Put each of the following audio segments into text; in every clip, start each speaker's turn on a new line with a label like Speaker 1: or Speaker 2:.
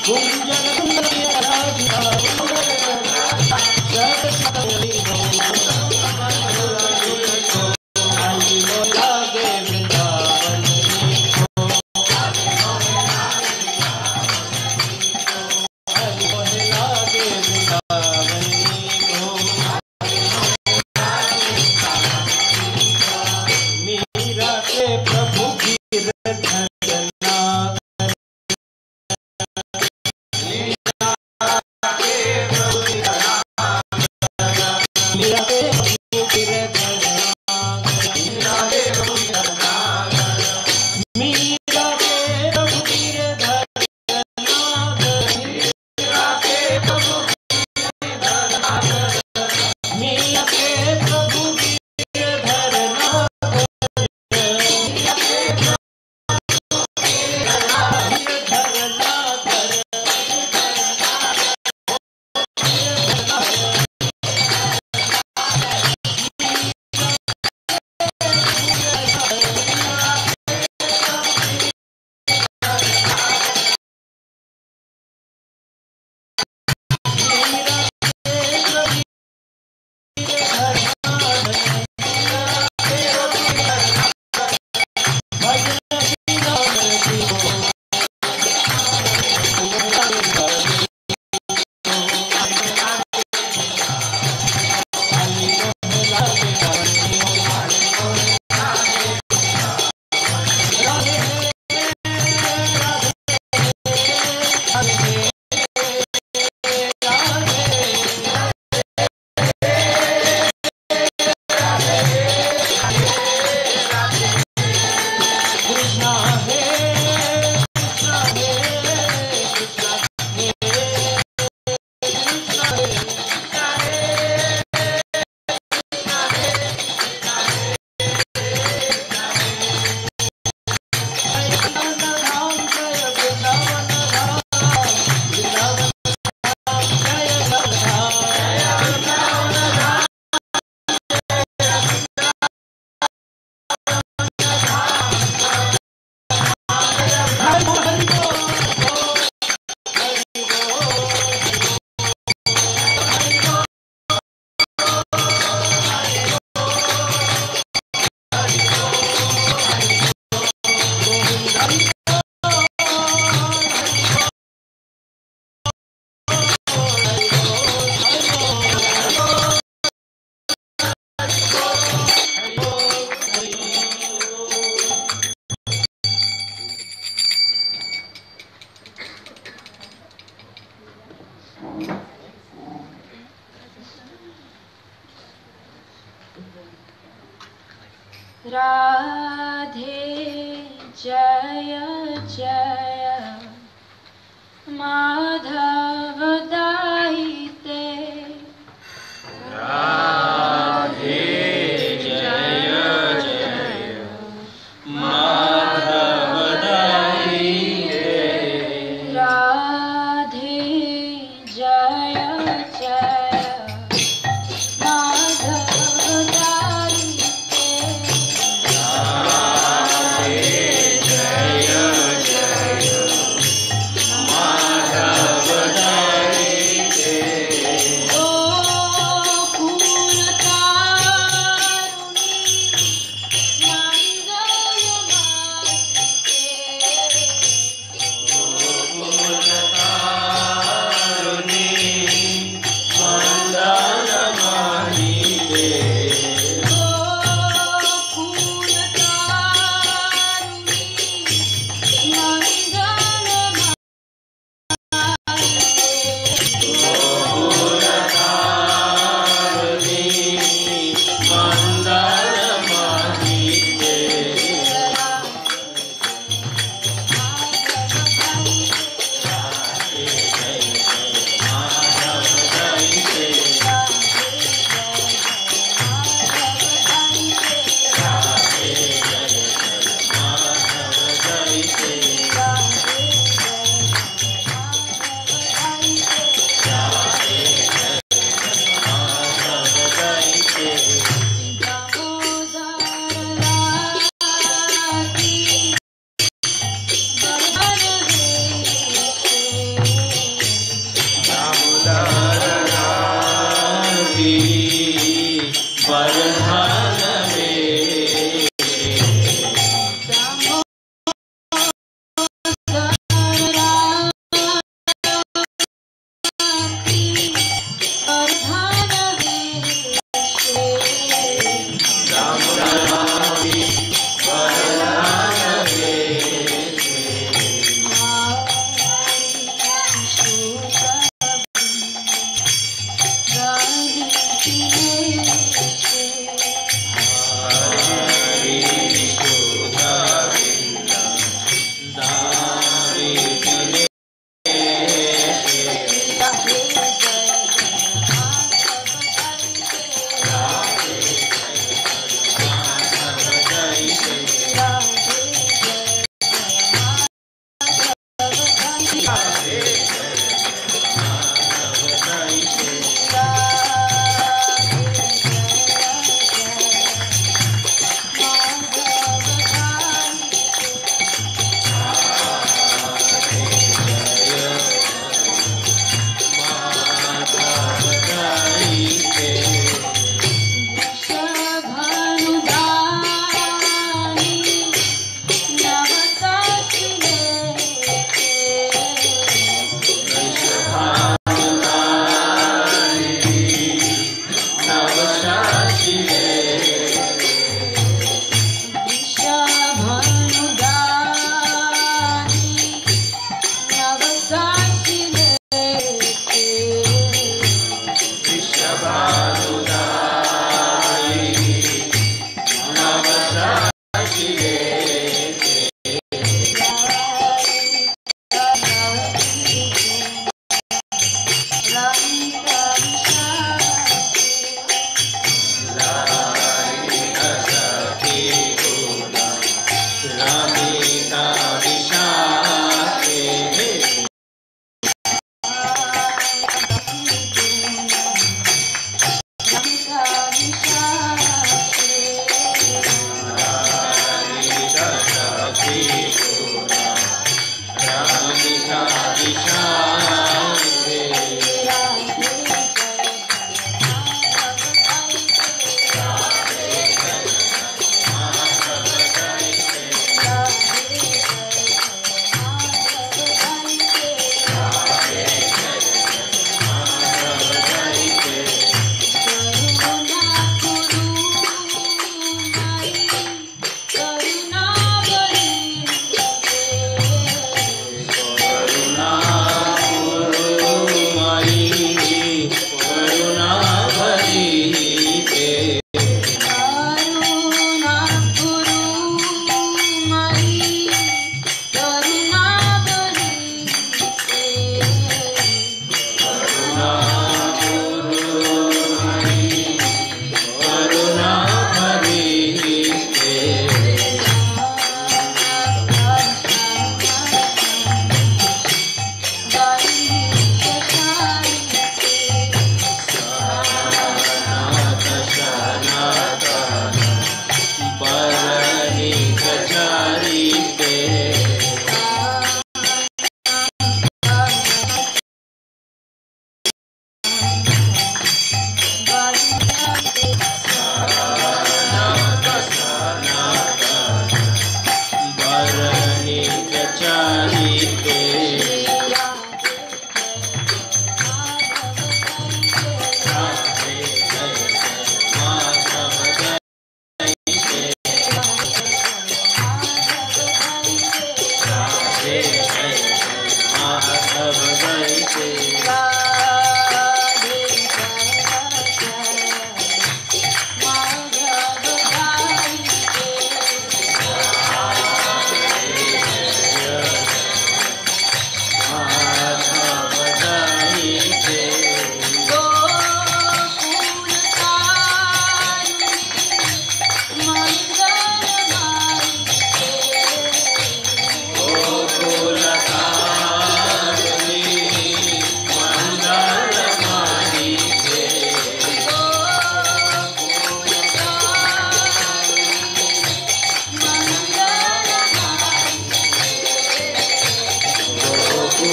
Speaker 1: राधे जय जय माधव दायिते।
Speaker 2: राधे जय जय माधव दायिते।
Speaker 1: राधे जय जय माधव दायिते।
Speaker 2: राधे जय जय माधव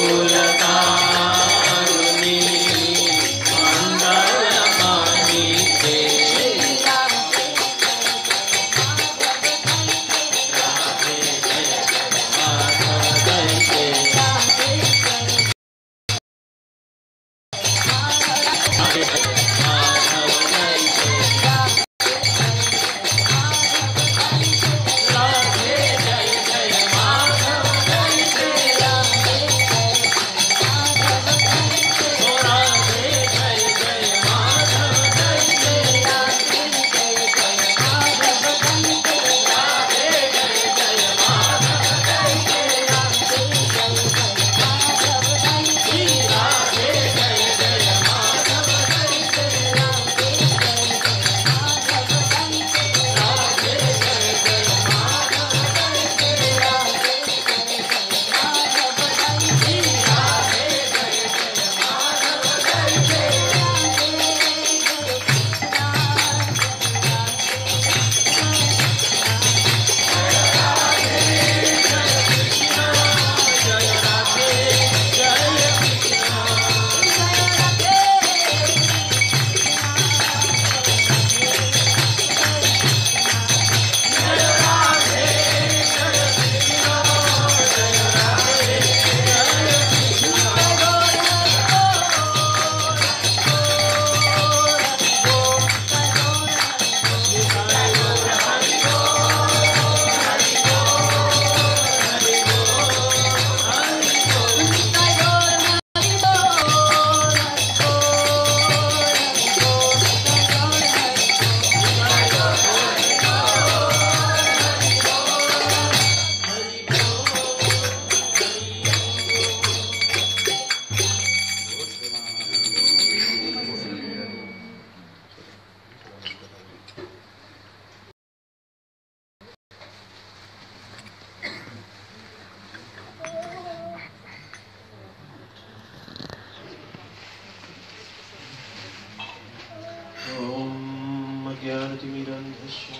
Speaker 3: ज्ञानतिमिरन्धस्य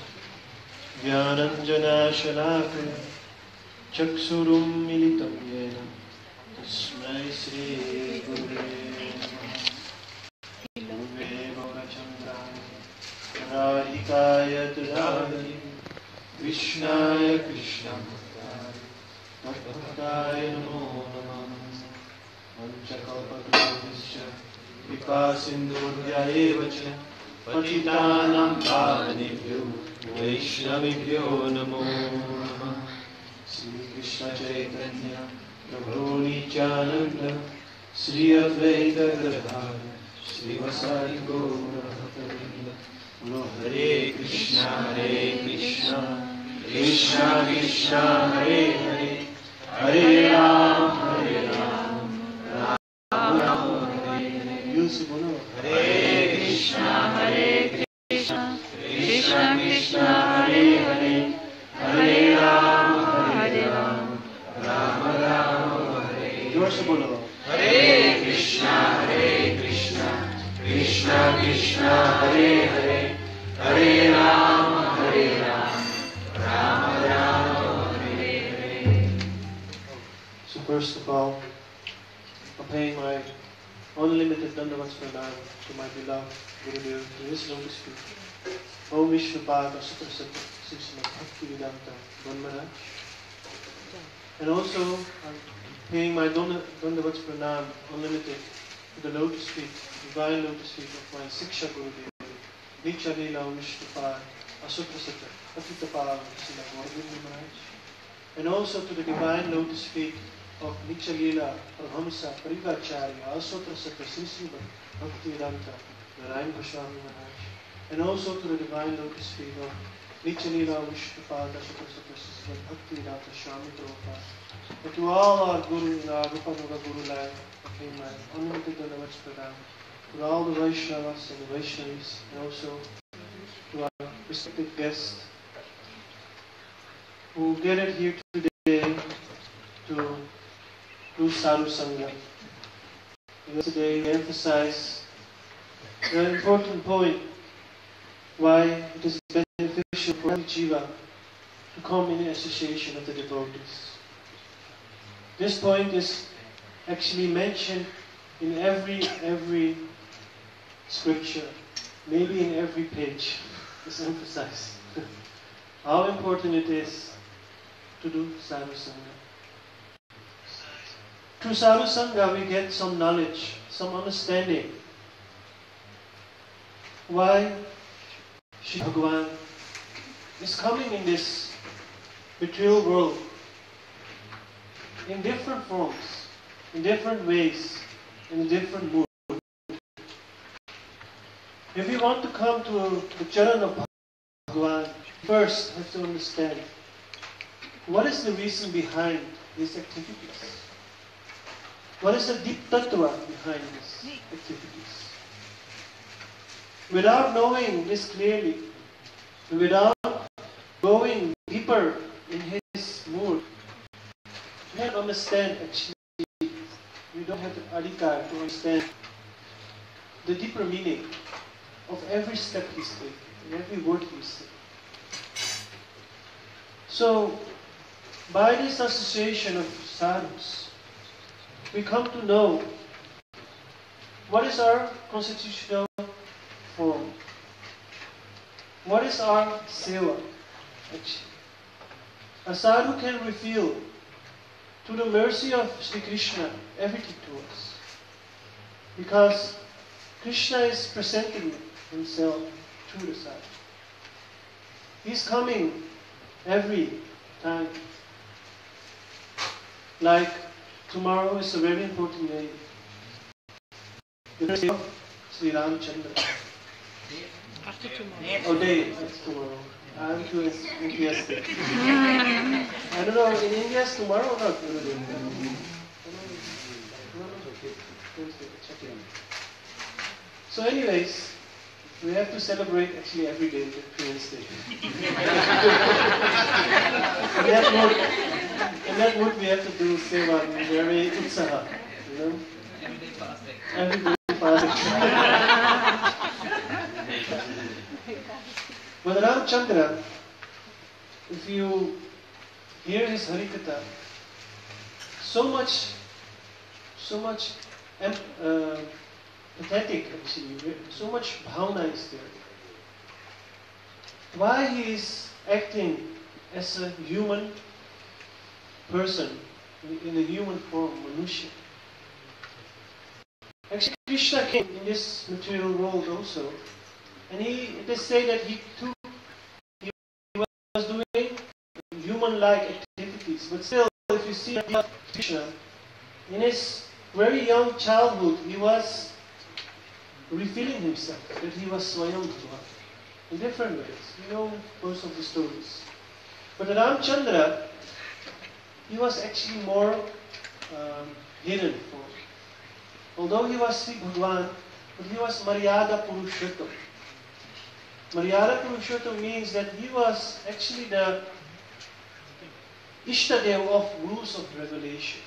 Speaker 3: ज्ञानञ्जनशलाकया चक्षुरुन्मीलितं येन तस्मै श्रीगुरुवे नमः। गौरचन्द्राय राधिकाय तदाहरि कृष्णाय कृष्णभक्ताय नमो नमः। पञ्चकल्पतरुभ्यश्च कृपासिन्धुभ्यैव च पतितानां पावनेभ्यो वैष्णवेभ्यो नमो नमः। श्रीकृष्ण चैतन्य प्रभु नित्यानंद श्री अद्वैत गदाधर श्रीवासादि गौरभक्तवृंद। बोलो हरे कृष्णा कृष्णा कृष्णा हरे हरे, हरे राम राम राम हरे हरे। यूं बोलो हरे कृष्णा कृष्णा कृष्णा हरे हरे, हरे राम राम राम हरे। जोर से बोलो हरे कृष्णा कृष्णा कृष्णा हरे हरे, हरे Ram Ram Ram Hare Hare. So first of all, I'm paying my unlimited dandavats pranam to my beloved Gurudev, to his lotus feet. Om Vishnupada Suprasata Sri Bhaktivedanta Maharaj. And also, I'm paying my dandavats pranam unlimited to the lotus feet, divine lotus feet of my Siksha Gurudev, Nitya Leela Vishnupada Asuprasata Patitapala Sri Maharaj. And also to the divine lotus feet of Nitya Leela Paramahamsa Parivacharya Asuprasata Sri Bhaktivedanta Narayan Goswami Maharaj. And also to the divine lotus feet of Nitya Leela Vishnupada Asuprasata Sri Bhaktivedanta Swami Prabhupada. But to all our Guru in our Rupanuga Guru line, I pay my unlimited dandavats pranam to all the Vaishnavas and the Vaishnavis, and also to our respected guests who gathered here today to do Sadhu Sangha. Today we emphasize the important point why it is beneficial for every jiva to come in association of the devotees. This point is actually mentioned in every scripture, maybe in every page. It's emphasized how important it is to do sadhu sangha. Through sadhu sangha, we get some knowledge, some understanding why Shri Bhagavan is coming in this material world in different forms, in different ways, in different moods. If we want to come to the charan of Bhagavan, first have to understand what is the reason behind these activities. What is the deep tattva behind these activities? Without knowing this clearly, without going deeper in his mood, you can't understand actually. You don't have the adhikar to understand the deeper meaning of every step he's taking, every word he says. So, by this association of sadhus, we come to know what is our constitutional form. What is our seva, actually? A sadhu can reveal, to the mercy of Sri Krishna, everything to us. Because Krishna is presenting himself through the sadhu. He's coming every time. Like tomorrow is a very important day. The day of Sri Ramchandra.
Speaker 4: After tomorrow.
Speaker 3: Oh, day after tomorrow. I'm too enthusiastic. I don't know, in India is tomorrow or not? So anyways, we have to celebrate actually every day the Previous Day. In that mood we have to do seva very utsaha, you know? Every day fasting. But Ramchandra, if you hear his Harikatha, so much pathetic actually, so much bhavana is there. Why he is acting as a human person, in a human form, Manusha. Actually, Krishna came in this material world also, and it is said that he was doing human-like activities. But still, if you see Krishna, in his very young childhood, he was revealing himself, that he was Swayam Bhagavan, in different ways. You know most of the stories. But Ramchandra, he was actually more hidden form. Although he was Sri Bhagavan, but he was Maryada Purushottam. Maryada Purushottam means that he was actually the Ishtadev of rules of revelation.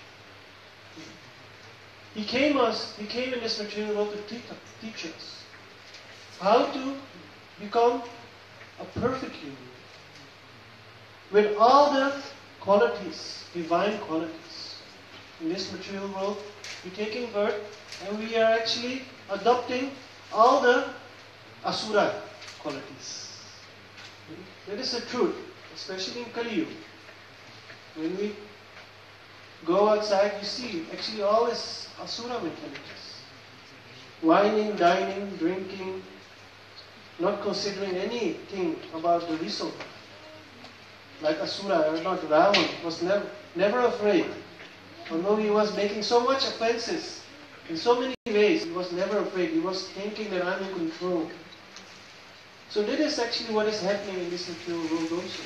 Speaker 3: He came in this material world to teach us how to become a perfect human with all the qualities, divine qualities. In this material world, we're taking birth and we are actually adopting all the asura qualities. That is the truth, especially in Kali Yuga. When we go outside, you see actually all is asura mentalities. Whining, dining, drinking, not considering anything about the result. Like Asura, or not, Ravan was never afraid. Although he was making so much offenses in so many ways, he was never afraid. He was thinking that I'm in control. So that is actually what is happening in this material world also.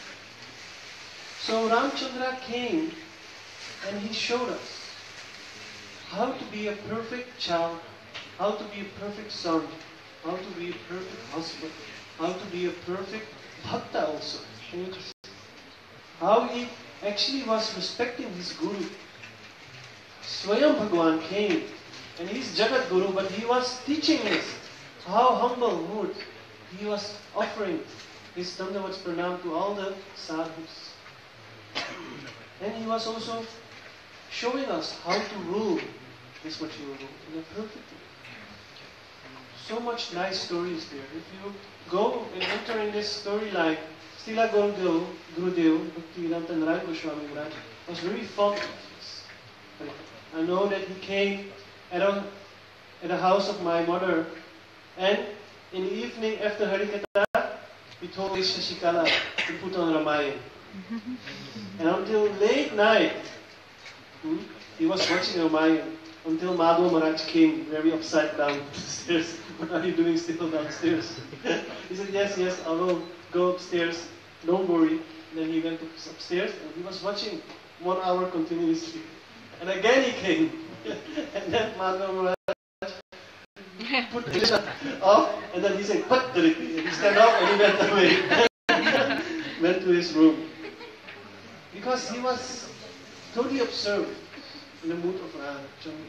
Speaker 3: So Ramchandra came and he showed us how to be a perfect child, how to be a perfect son, how to be a perfect husband, how to be a perfect bhakta also. How he actually was respecting his guru. Swayam Bhagavan came and he's Jagat Guru, but he was teaching us how humble mood he was offering his Dandavats Pranam to all the sadhus. And he was also showing us how to rule this material world in a perfect way. So much nice stories there. If you go and enter in this storyline, Srila Gurudev Bhaktivedanta Narayana Goswami Maharaj was very fond of this. I know that he came at the house of my mother, and in the evening after Harikatha, he told Shashikala to put on Ramayana. And until late night, he was watching Ramayana until Madhava Maharaj came very upside down upstairs. What are you doing still downstairs? He said, yes, I will go upstairs. Don't worry. And then he went upstairs and he was watching 1 hour continuously. And again he came. And then Madhava Maharaj put the off, and then he said, "Put the," and he stand up and he went away. Went to his room. Because he was totally absorbed in the mood of Radha.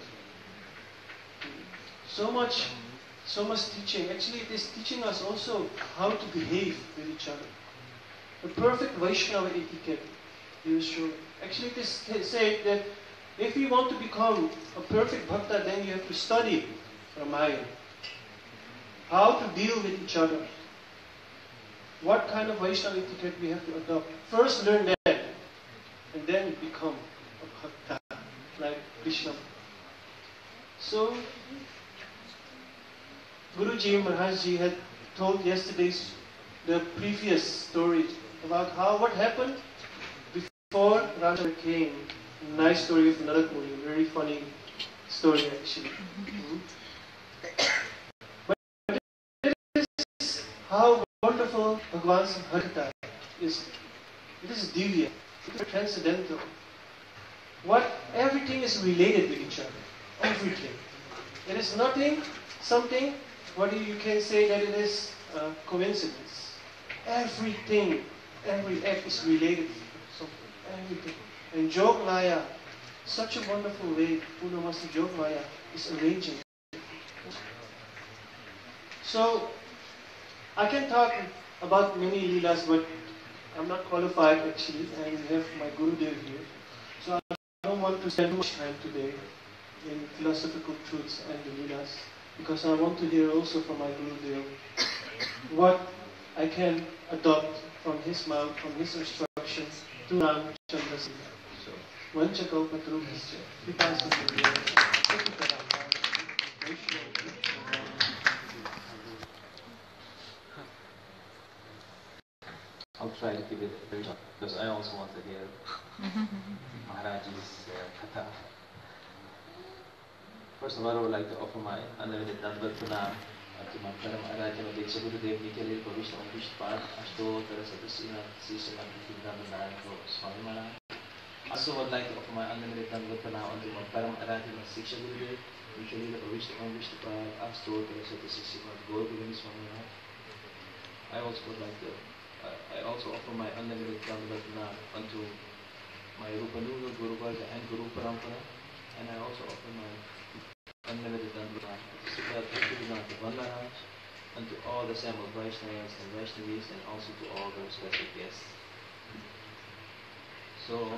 Speaker 3: So much teaching. Actually, it is teaching us also how to behave with each other. The perfect Vaishnava etiquette, he was showing. Actually, it is said that if you want to become a perfect bhakta, then you have to study Ramayana. How to deal with each other. What kind of Vaishnava etiquette we have to adopt. First learn that, and then become a bhakta, like Krishna. So, Guruji Maharajji had told yesterday's the previous story about what happened before Rama came. A nice story of Narad Muni, very funny story actually. But it is how wonderful Bhagavan's Harita is. It is divya, it is transcendental. Everything is related with each other. Everything. It is nothing, something, what you can say that it is coincidence. Everything, every act is related to something. Everything. And Jogmaya, such a wonderful way, Purnamasi Jogmaya is arranging. So, I can talk about many leelas, but I'm not qualified actually, and we have my Gurudev here. So I don't want to spend much time today in philosophical truths and the leelas, because I want to hear also from my Gurudev what I can adopt from his mouth, from his instructions to Ramchandra Singha. So, Vanchakalpatarubhasya, Kripasindhubhyo,
Speaker 2: I'll try to keep it very short because I also want to hear Maharaj's katha. First of all, I would like to offer my unlimited Dandavat Pranam to my Param Arajya Diksha Gurudev Nikhil Bhavishya Vishpad Ashtotara Sadasina Sisana Narayan Swami Maharaj. Also would like to offer my unlimited Dandavat Pranam to my Param Arajya Siksha Gurudev Nikhil Bhavishya Vishpad Ashtotara Sadasina Narayan Swami Maharaj. I also offer my unlimited Dandavat Pranam unto my Rupanuga Guru Varga and Guru Parampara, and I also offer my unlimited Dandavat Pranam to Vandaraj, and to all the assembled Vaishnavas and Vaishnavis, and also to all the special guests. So,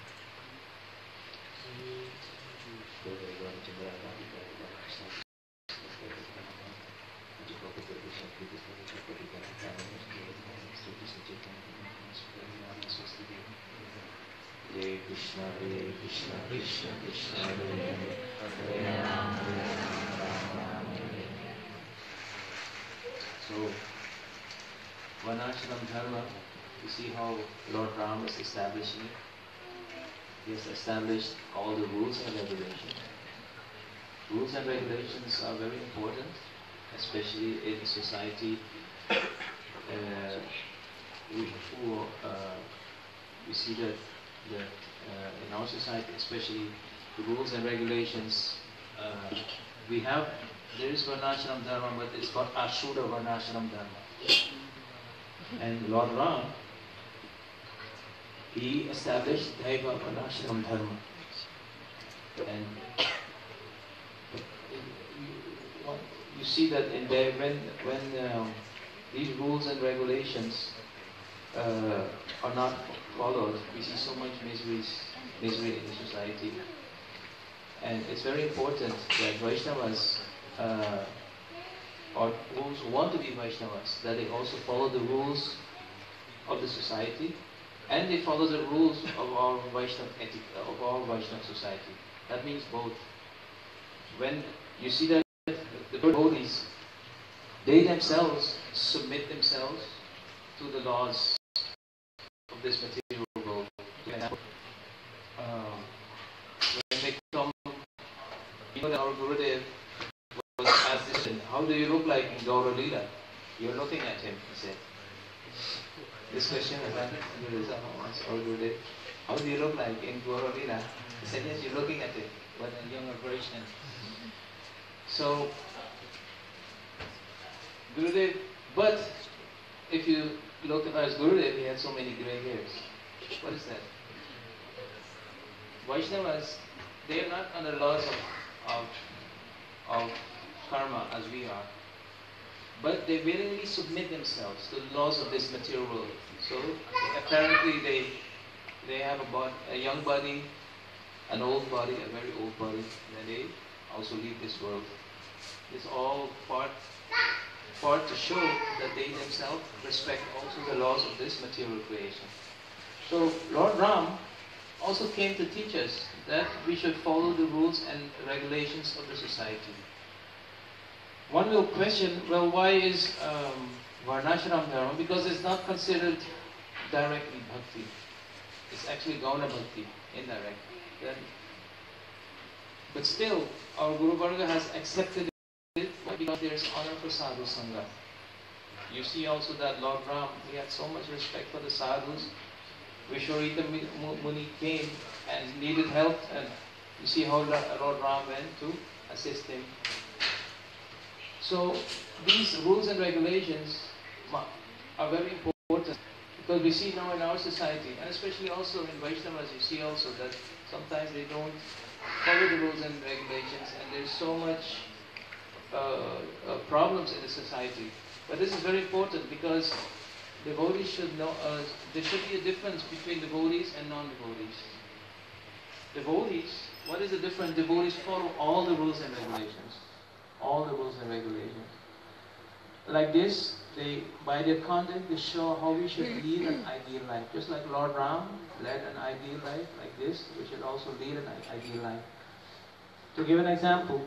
Speaker 2: Hare Krishna, Krishna Krishna, Hare Hare, Hare Rama, Rama Hare. So, Varnashram Dharma, you see how Lord Ram is establishing it. He has established all the rules and regulations. Rules and regulations are very important, especially in society. We see that in our society, especially the rules and regulations, there is Varnashram Dharma, but it's called Ashura Varnashram Dharma. And Lord Ram, he established Daiva Varnashram Dharma. And you see that in there, when these rules and regulations are not followed, we see so much miseries misery in the society. And it's very important that Vaishnavas, or those who want to be Vaishnavas, that they also follow the rules of the society, and they follow the rules of our Vaishnava of our Vaishnava society. That means both. When you see that the devotees, they themselves submit themselves to the laws of this material world. For example, when they come, you know that our Gurudev was asked this, how do you look like in Gaura Leela? You're looking at him, he said. This question has happened to our Gurudev. How do you look like in Gaura Leela? He said, yes, you're looking at him, but a younger version. So, Gurudev, but if you look at as Gurudev, he had so many grey hairs. What is that? Vaishnavas, they are not under laws of karma as we are, but they willingly submit themselves to the laws of this material world. So apparently they have a young body, an old body, a very old body, and they also leave this world. It's all part to show that they themselves respect also the laws of this material creation. So Lord Ram also came to teach us that we should follow the rules and regulations of the society. One will question, well, why is Varnashram Dharma? Because it's not considered directly bhakti. It's actually Gauna bhakti, indirect. But still, our Guru Varga has accepted it because there is honor for sadhu sangha. You see also that Lord Ram, he had so much respect for the sadhus. Vishwarita Muni came and needed help, and you see how Lord Ram went to assist him. So these rules and regulations are very important, because we see now in our society, and especially also in Vaishnavas, you see also that sometimes they don't follow the rules and regulations, and there's so much problems in the society. But this is very important, because devotees should know, there should be a difference between devotees and non-devotees. Devotees, what is the difference? Devotees follow all the rules and regulations. All the rules and regulations. Like this, by their conduct, they show how we should lead an ideal life. Just like Lord Ram led an ideal life like this, we should also lead an ideal life. To give an example,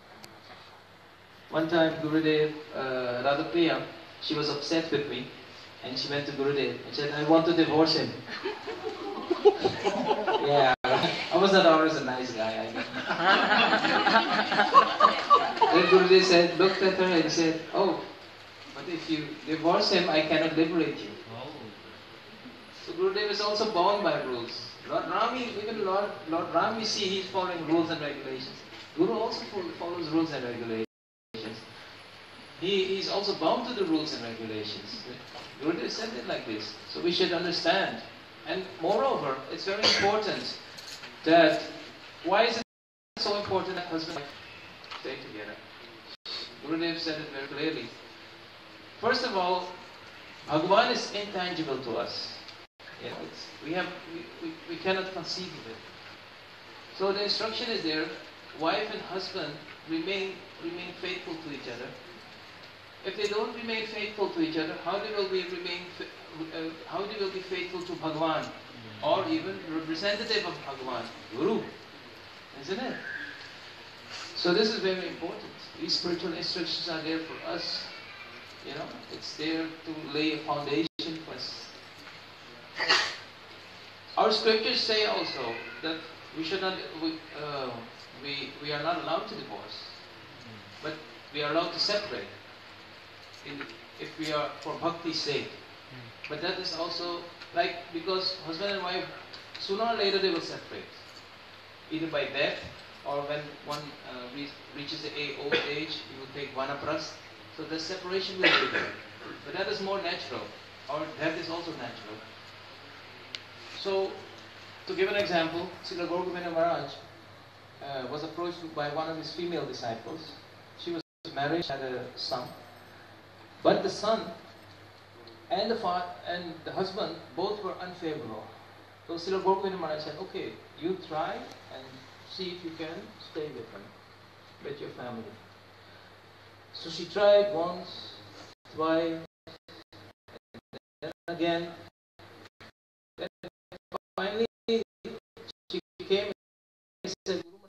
Speaker 2: one time Gurudev, Radhapriya, she was upset with me, and she went to Gurudev and said, I want to divorce him. Yeah, I was not always a nice guy, I guess. Then Gurudev said, looked at her and said, oh, but if you divorce him, I cannot liberate you. So Gurudev is also bound by rules. Lord Ram, we see he's following rules and regulations. Guru also follows rules and regulations. He is also bound to the rules and regulations. Gurudev said it like this. So we should understand. And moreover, it's very important that, why is it so important that husband and wife stay together? Gurudev said it very clearly. First of all, Bhagavan is intangible to us. You know, we cannot conceive of it. So the instruction is there, wife and husband remain faithful to each other. If they don't remain faithful to each other, how they will be faithful to Bhagavan, or even representative of Bhagavan, Guru, isn't it? So this is very important. These spiritual instructions are there for us. You know, it's there to lay a foundation for us. Our scriptures say also that we should not, we are not allowed to divorce, but we are allowed to separate. If we are for bhakti's sake. But that is also like, because husband and wife, sooner or later they will separate. Either by death, or when one reaches the old age, he will take vanapras. So the separation will be there. But that is more natural. Or death is also natural. So, to give an example, Srila Gaura Govinda Maharaj was approached by one of his female disciples. She was married, had a son. But the son and the husband both were unfavorable. So Srila Gaurapada Maharaj said, okay, you try and see if you can stay with him, with your family. So she tried once, twice, and then again. Then finally she came and said, Guru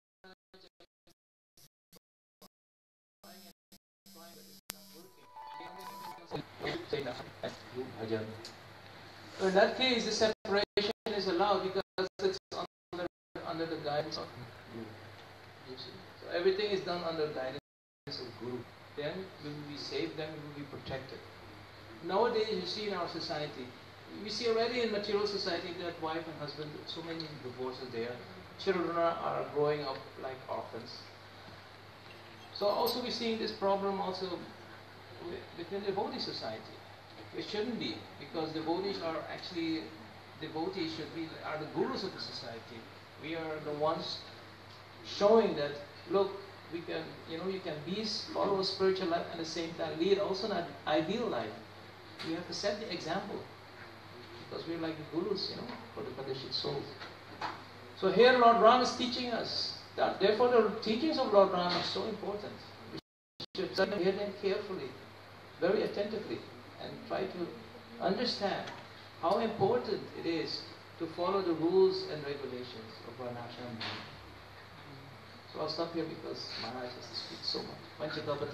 Speaker 2: Maharaj, so in that case, the separation is allowed because it's under the guidance of Guru. You see? So everything is done under guidance of Guru. Then we will be safe, then we will be protected. Nowadays, you see in our society, we see already in material society that wife and husband, so many divorces there. Children are growing up like orphans. So also we're seeing this problem also within the devotee society. It shouldn't be, because devotees are actually, devotees are the gurus of the society. We are the ones showing that, look, we can, you can follow a spiritual life and at the same time lead also an ideal life. We have to set the example, because we're like the gurus, for the Padishit souls. So here Lord Ram is teaching us that, therefore the teachings of Lord Ram are so important. We should hear them carefully, very attentively, and try to understand how important it is to follow the rules and regulations of our national movement. So I'll stop here because Maharaj has to speak so much.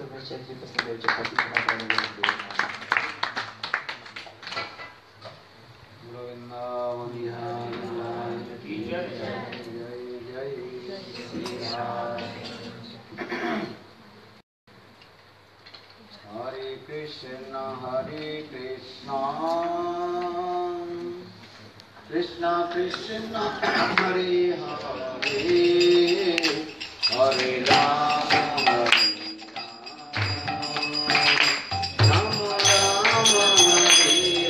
Speaker 5: Hare Krishna, Krishna Krishna, Hare Hare, Hare Rama, Rama Rama, Hare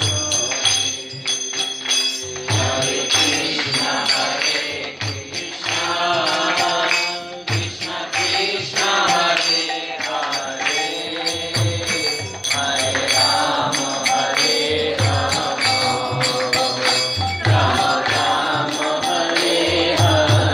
Speaker 5: Hare, Hare Krishna, Hare Krishna, Krishna Krishna, Hare Hare, Hare Rama, Hare Rama, Rama Rama, Hare Hare.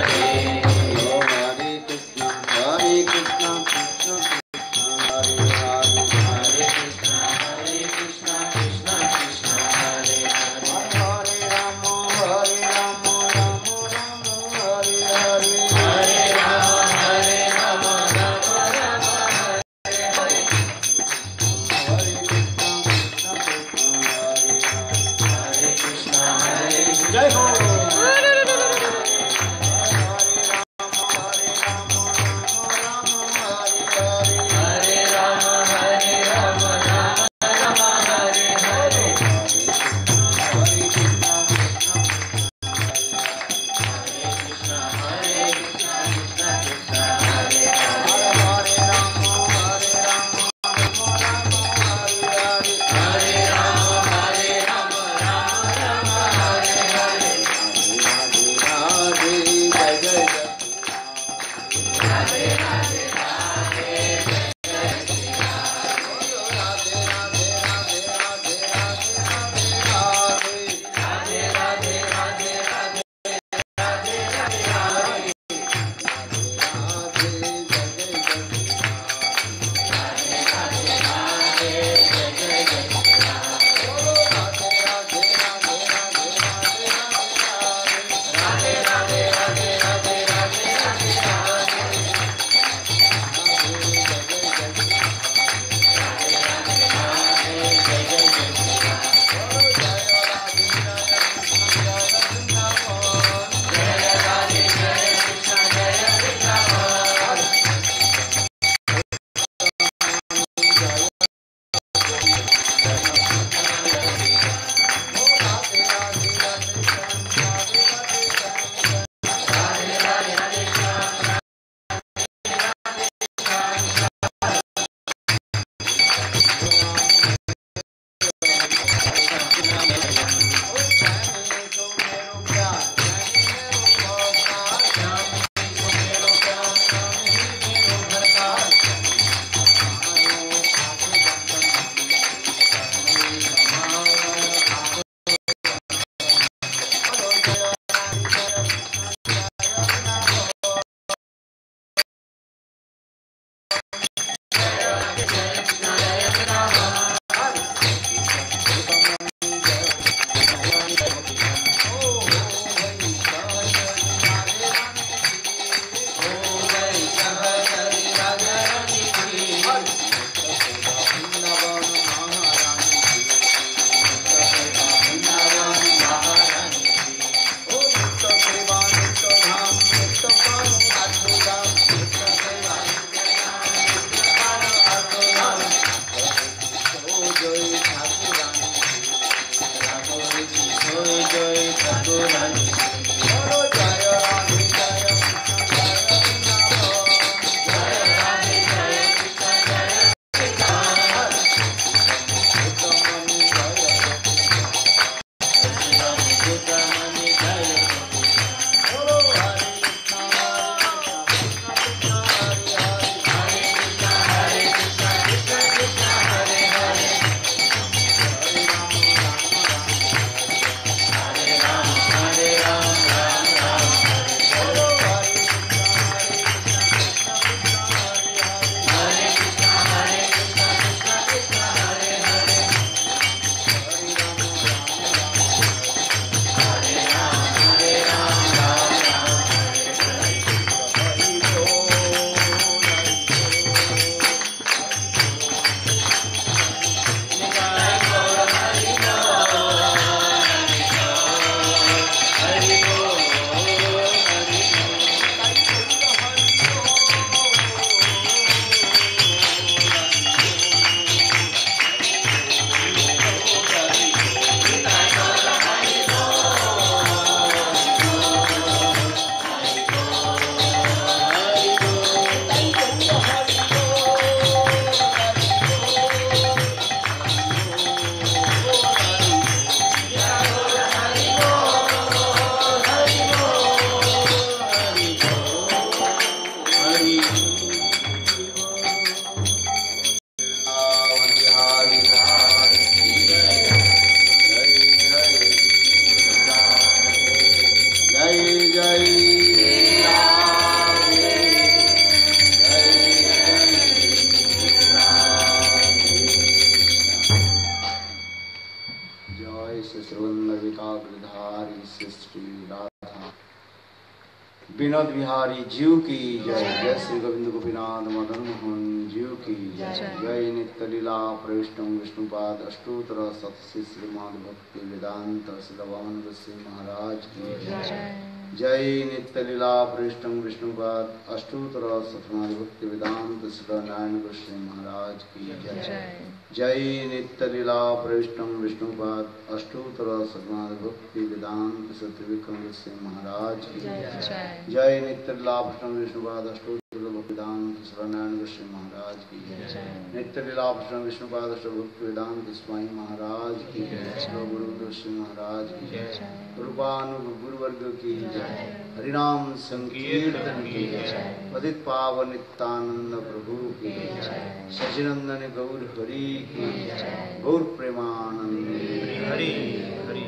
Speaker 5: Vinod Bihari जीव की जय। जय श्री गोविंद गोपीनाथ मदन मोहन जीव की जय। जय नित्य लीला प्रविष्ट विष्णुपाद अष्टोत्तर सतश्री श्रीमद भक्ति वेदांत श्रीवामन गोस्वामी महाराज की जय। जय नित्य लीला प्रविष्ट विष्णुपाद अष्टोत्तर सतनाथ भक्ति वेदांत श्री नारायण गोस्वामी महाराज की जय। जय नित्य लीला प्रविष्ट विष्णुपाद अष्टोत्तर सतनाथ भक्ति वेदांत श्री त्रिविक्रम गोस्वामी महाराज की जय। जय नित्य लीला प्रविष्ट विष्णुपाद अष्टोत्तर वेदांत श्री नारायण गोस्वामी महाराज की जय। नित्य लीला प्रविष्ट विष्णुपाद अष्टोत्तर भक्ति वेदांत स्वामी महाराज की जय। गुरु गोस्वामी महाराज की जय। रूपानुग गुरुवर्ग की जय। हरिनाम संकीर्तन की जय। पतित पावन नित्यानंद प्रभु की जय। सचिनंदन गौर हरि की जय। गौर प्रेमानंद हरि हरि।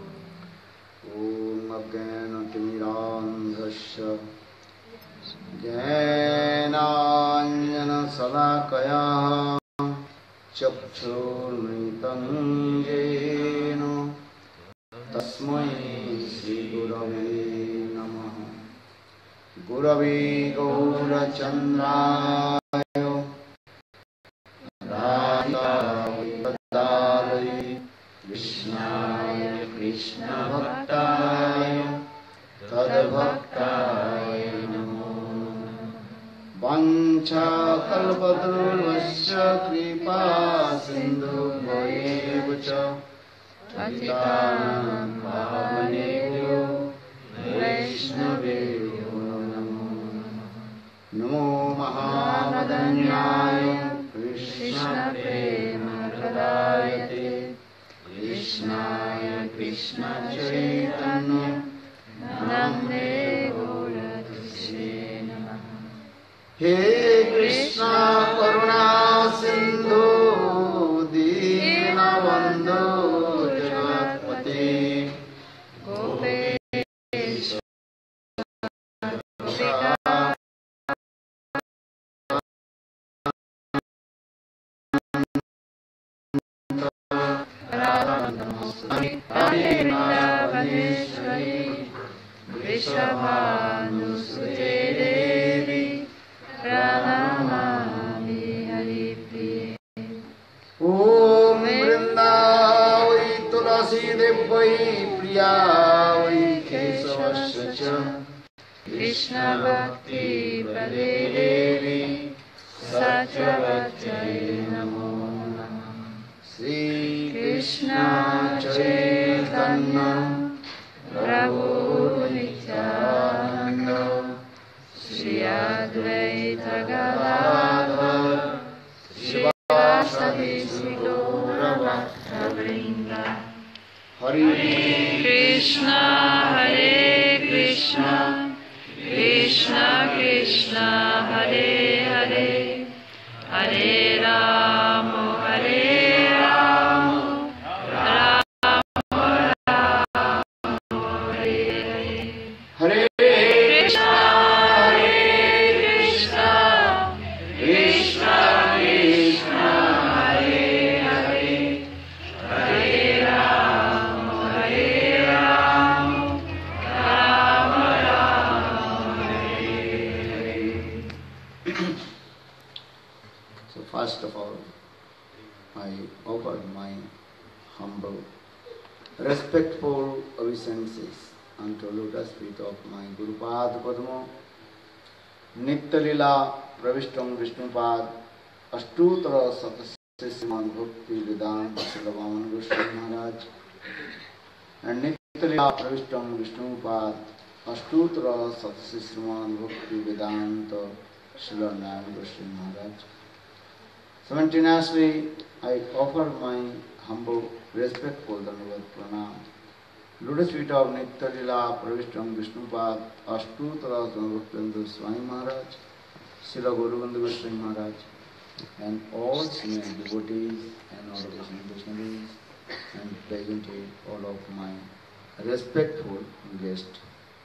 Speaker 5: ओम अज्ञानतिमिरान्धस्य ज्ञानाञ्जनशलाकया चक्षुर्मृतं येन तस्मै श्रीगुरवे नमः। गुरवे गौरचन्द्राय राधाय कृष्णाय कृष्णभक्ताय तद्भक्ताय नमो नमः। वाञ्छाकल्पतरुश्च कृपा सिन्धुभ्येव च पतितानां पावनेभ्यो वैष्णवेभ्यो नमो नमः। नमो महावदन्याय कृष्णप्रेमप्रदायते कृष्णाय कृष्णचैतन्य नाम्ने गौरतिष्ठे नमः। हे कृष्ण करुणा सिन्धु दीनबन्धो जगत्पते गोपेश वृषभानुसुते देवी प्रणमामि हरिप्रिये। ॐ वृन्दावै तुलसी देवै प्रिया वै केशवस्य च कृष्ण भक्ति प्रदे देवी सत्यवत्यै नमो नमः। श्री कृष्ण चैतन्य प्रभु नित्यानंद श्री अद्वैत गदाधर शिवासादि गौरभक्तवृन्द। हरे Krishna Krishna Krishna Hare Hare Hare Ram First of all, I offer my humble, respectful obeisances unto lotus feet of my Gurupad Padma, Nitya Lila Pravishtam Vishnupad, Ashtutra Satasya Srimad Bhakti Vedanta Srivaman Goswami Maharaj, and Nitya Lila Pravishtam Vishnupad, Ashtutra Satasya Srimad Bhakti Vedanta Srila Narayan Goswami Maharaj. Simultaneously, I offer my humble, respectful Dandavat Pranam. Lotus feet of Nitya Lila Pravishtam Vishnupad, Ashtutra Bhaktivinoda Swami Maharaj, Srila Gauravanda Goswami Maharaj, and all senior devotees and all of the Vaishnavis, and presently all of my respectful guests.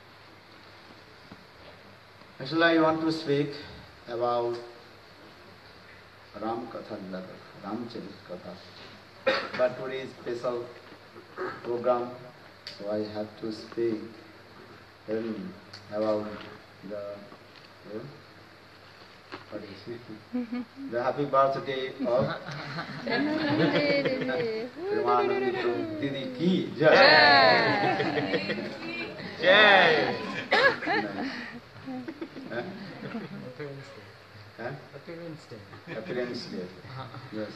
Speaker 5: Actually, I want to speak about Ram Katha Lila, Ramcharit Katha. But today is special program, so I have to speak about the what is it? The happy birthday of Premanandito Didi ki jai. Jai.
Speaker 6: Appearance Day.
Speaker 5: Appearance Day. Yes.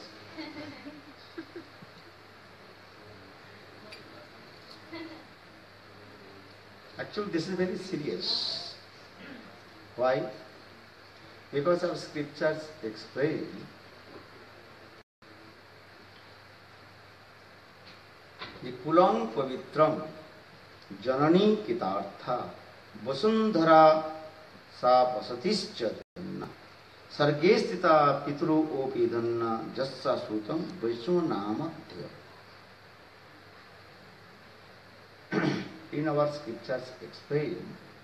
Speaker 5: Actually, this is very serious. Why? Because our scriptures explain the Kulang Pavitram Janani Kitartha Vasundhara Sa Pasatischa Dhanna Sarge Stita Pitru Opi Dhanna Jassa Sutam Vaishnu Nama Deva. In our scriptures explain,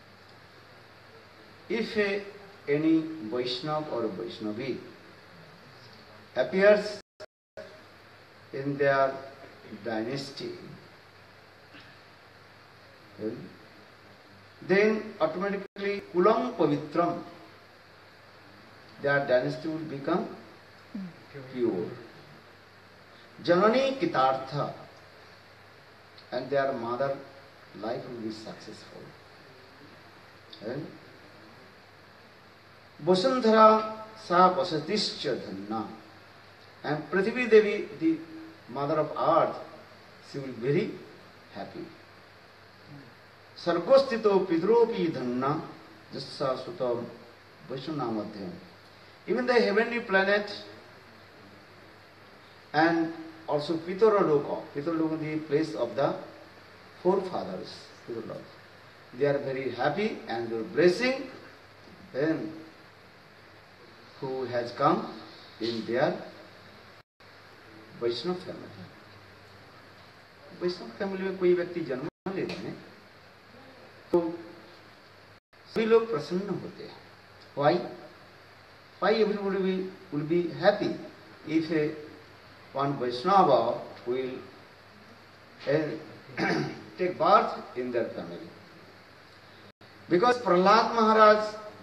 Speaker 5: if any Vaishnava or Vaishnavi appears in their dynasty, then automatically Kulam Pavitram, their dynasty will become pure. Janani Kitartha, and their mother life will be successful. And Vasundhara Sa Vasatischa Dhanna, and Prithvi Devi, the mother of earth, she will be very happy. Sargostito Pidropi Dhanna Jassa Sutam Vaishnamadhyam. Even the heavenly planet and also Pitaraloka, Pitaraloka, the place of the forefathers, they are very happy and they are blessing them who has come in their Vaishnava family. Vaishnava family में कोई व्यक्ति जन्म लेता है तो सभी लोग प्रसन्न होते हैं. Why? Why everybody will be happy if one Vaishnava will take birth in their family? Because Prahlad Maharaj,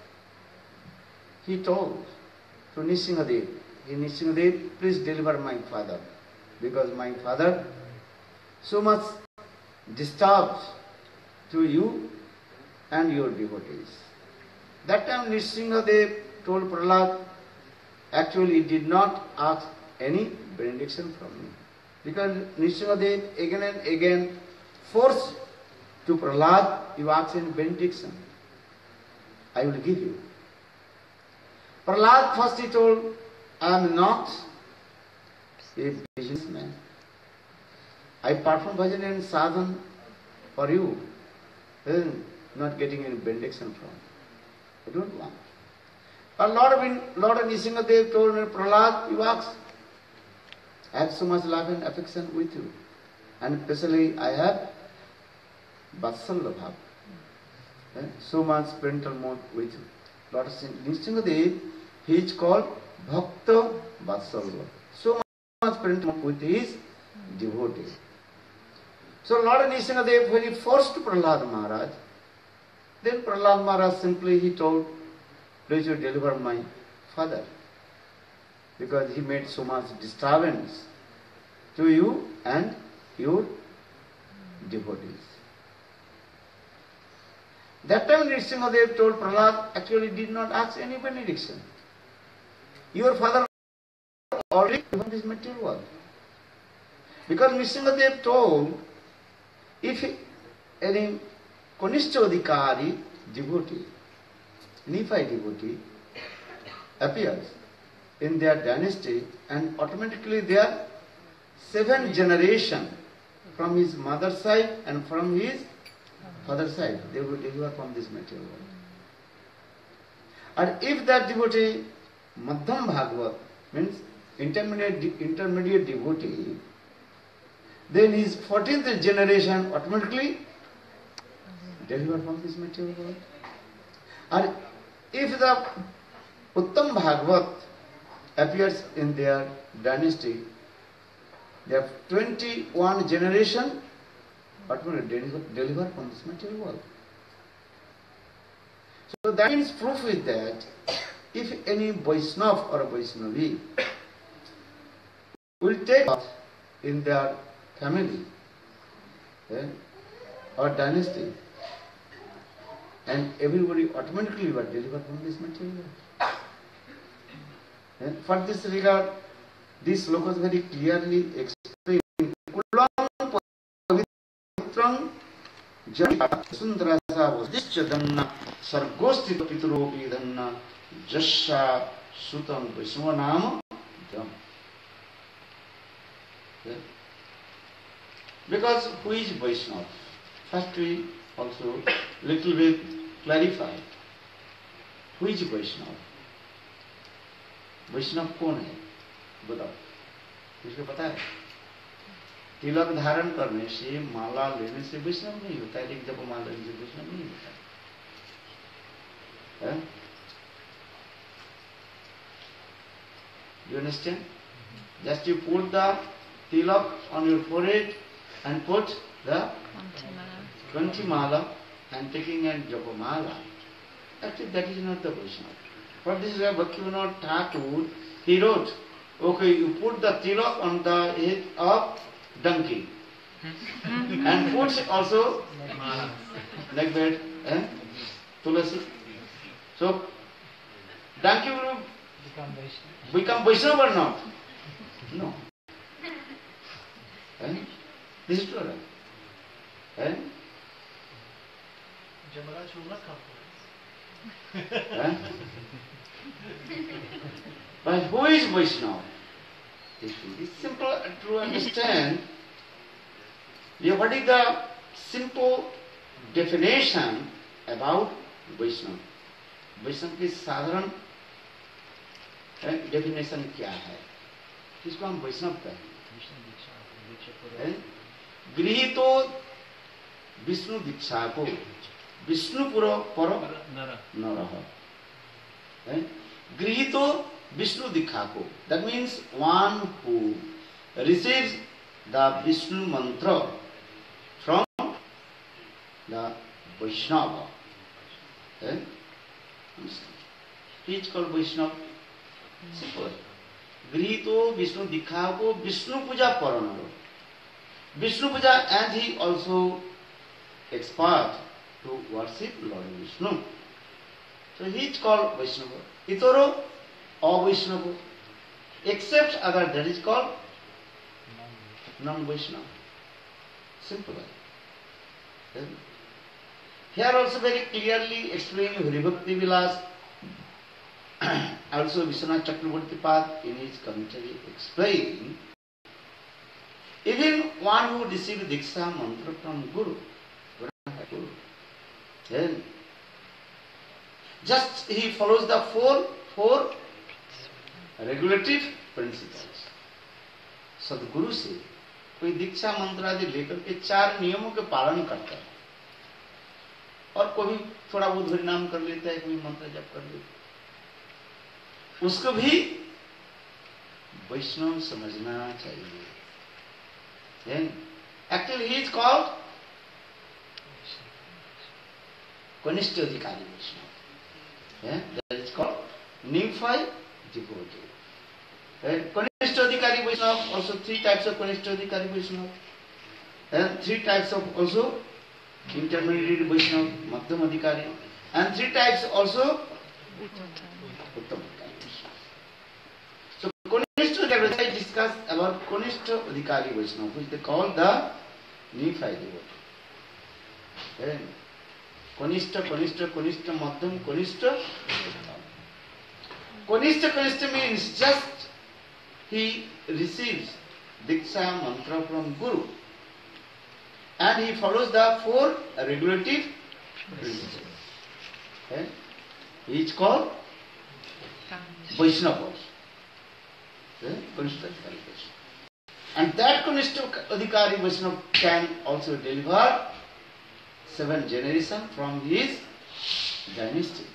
Speaker 5: he told to Nrsimhadev, Nrsimhadev, please deliver my father, because my father so much disturbed to you and your devotees. That time Nrsimhadev told Prahlad, actually he did not ask any benediction from me, because Nrsimhadev again and again forced to Prahlad, you ask any benediction, I will give you. Prahlad first he told, I am not a businessman. I perform bhajan and sadhan for you, not getting any benediction from. I don't want. But Lord Nrsimhadev told me, Prahlad, you ask. I have so much love and affection with you. And especially I have Vatsalya Bhav. So much parental mode with you. Lord Nrsimhadev, he is called Bhakta Vatsalya. So much parental mode with his devotee. So Lord Nrsimhadev, when he forced Prahlad Maharaj, then Prahlad Maharaj simply he told, please you deliver my father, because he made so much disturbance to you and your devotees. That time Nrsimhadev told Prahlad, actually did not ask any benediction. Your father already from this material world. Because Nrsimhadev told, if any Kanishchodikari devotee, Nephi devotee, appears in their dynasty, and automatically their 7th generation from his mother's side and from his father's side, they will deliver from this material world. And if that devotee, Madhyam Bhagavat, means intermediate devotee, then his 14th generation automatically deliver from this material world. And if the Uttam Bhagavat appears in their dynasty, they have 21 generation automatically deliver from this material world. So that means proof is that if any Vaishnava or Vaishnavi will take part in their family or dynasty, and everybody automatically will deliver from this material. For this regard, this sloka is very clearly explained. Kulam pavitrang sundarasa vadischyadanna sargosthita pituropi danna jasya sutam vaishnava nama. Because who is Vaishnava? First we also little bit clarify. Who is Vaishnava? वैष्णव कौन है बताओ, किसको पता है? तिलक धारण करने से, माला लेने से वैष्णव नहीं होता है, लेकिन जब माला लेने से वैष्णव नहीं होता है। You understand? Just you put the tilak on your forehead and put the 20 mala and taking and japamala. Actually, that is not the Vaishnava. For this is why Bhaktivinoda Thakur, he wrote, okay, you put the tilak on the head of donkey and put also like that, tulasi. So, donkey will become Vaishnava or not? No. This is true, right? But who is Vaishnava? It is simple to understand. What is the simple definition about Vaishnava? Vaishnava की साधारण definition क्या है? किसको हम वैष्णव कहें? गृहीतो विष्णु दीक्षा को विष्णु पर नरः, गृहीतो विष्णु दीक्षा को, that means one who receives the Vishnu mantra from the Vaishnava, he is called Vaishnava. Simple. Grihito Vishnu dikha ko Vishnu puja paranaro. Vishnu puja, and he also expert to worship Lord Vishnu. So he is called Vaishnava. Itoro Avaishnava. Except other, that is called non-Vaishnava. Simple. Here also very clearly explaining Haribhakti Vilas. Also Vishwanath Chakravarti Pad in his commentary explain, even one who receives Diksha mantra from Guru, then just he follows the four regulative principles. सदगुरु से कोई दीक्षा मंत्र आदि लेकर के 4 नियमों के पालन करता है, और कोई थोड़ा बहुत हरिनाम कर लेता है, कोई मंत्र जप कर लेता है, उसको भी वैष्णव समझना चाहिए. Actually he is called कनिष्ठ अधिकारी वैष्णव. That is called Neophyte devotee. कनिष्ठ अधिकारी वैष्णव, also 3 types of कनिष्ठ अधिकारी वैष्णव, and 3 types of also intermediate वैष्णव, मध्यम अधिकारी, and 3 types also उत्तम अधिकारी. So कनिष्ठ अधिकारी, I discussed about कनिष्ठ अधिकारी वैष्णव, which they call the Neophyte devotee. कनिष्ठ कनिष्ठ कनिष्ठ मध्यम कनिष्ठ. कनिष्ठ means just he receives Diksha mantra from Guru and he follows the 4 regulative principles. He is called Vaishnava. And that Kanishta Adhikari Vaishnava can also deliver 7 generations from his dynasty.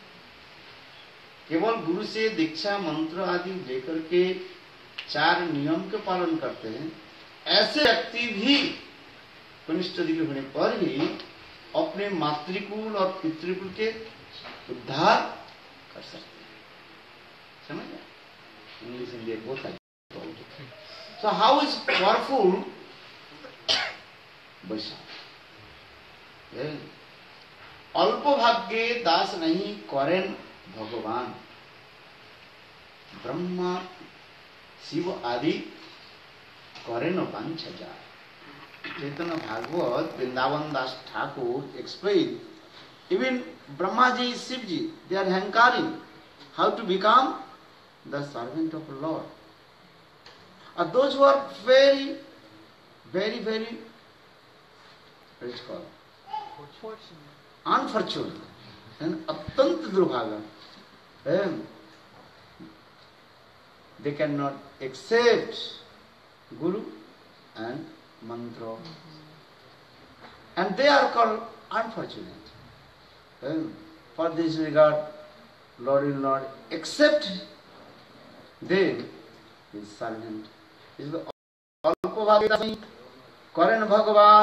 Speaker 5: केवल गुरु से दीक्षा मंत्र आदि लेकर के 4 नियम के पालन करते हैं, ऐसे व्यक्ति भी कनिष्ठ अधिकारी होने पर ही अपने मातृकुल और पितृकुल के उद्धार कर सकते हैं। समझ गया? English Hindi both are so how is powerful Vaishnava? अल्प भाग्ये दास नहीं करें भगवान, ब्रह्मा शिव आदि करें वांछा जा। चैतन्य भागवत वृंदावन दास Thakur explain, even Brahmaji, Shivji, they are hankering how to become the servant of Lord. And those who are very, very, very, what is it called? Unfortunate and अत्यंत दुर्भागा, they cannot accept Guru and mantra, and they are called unfortunate. For this regard, Lord will not accept them his servant. Is the Alpavagami Koran Bhagavan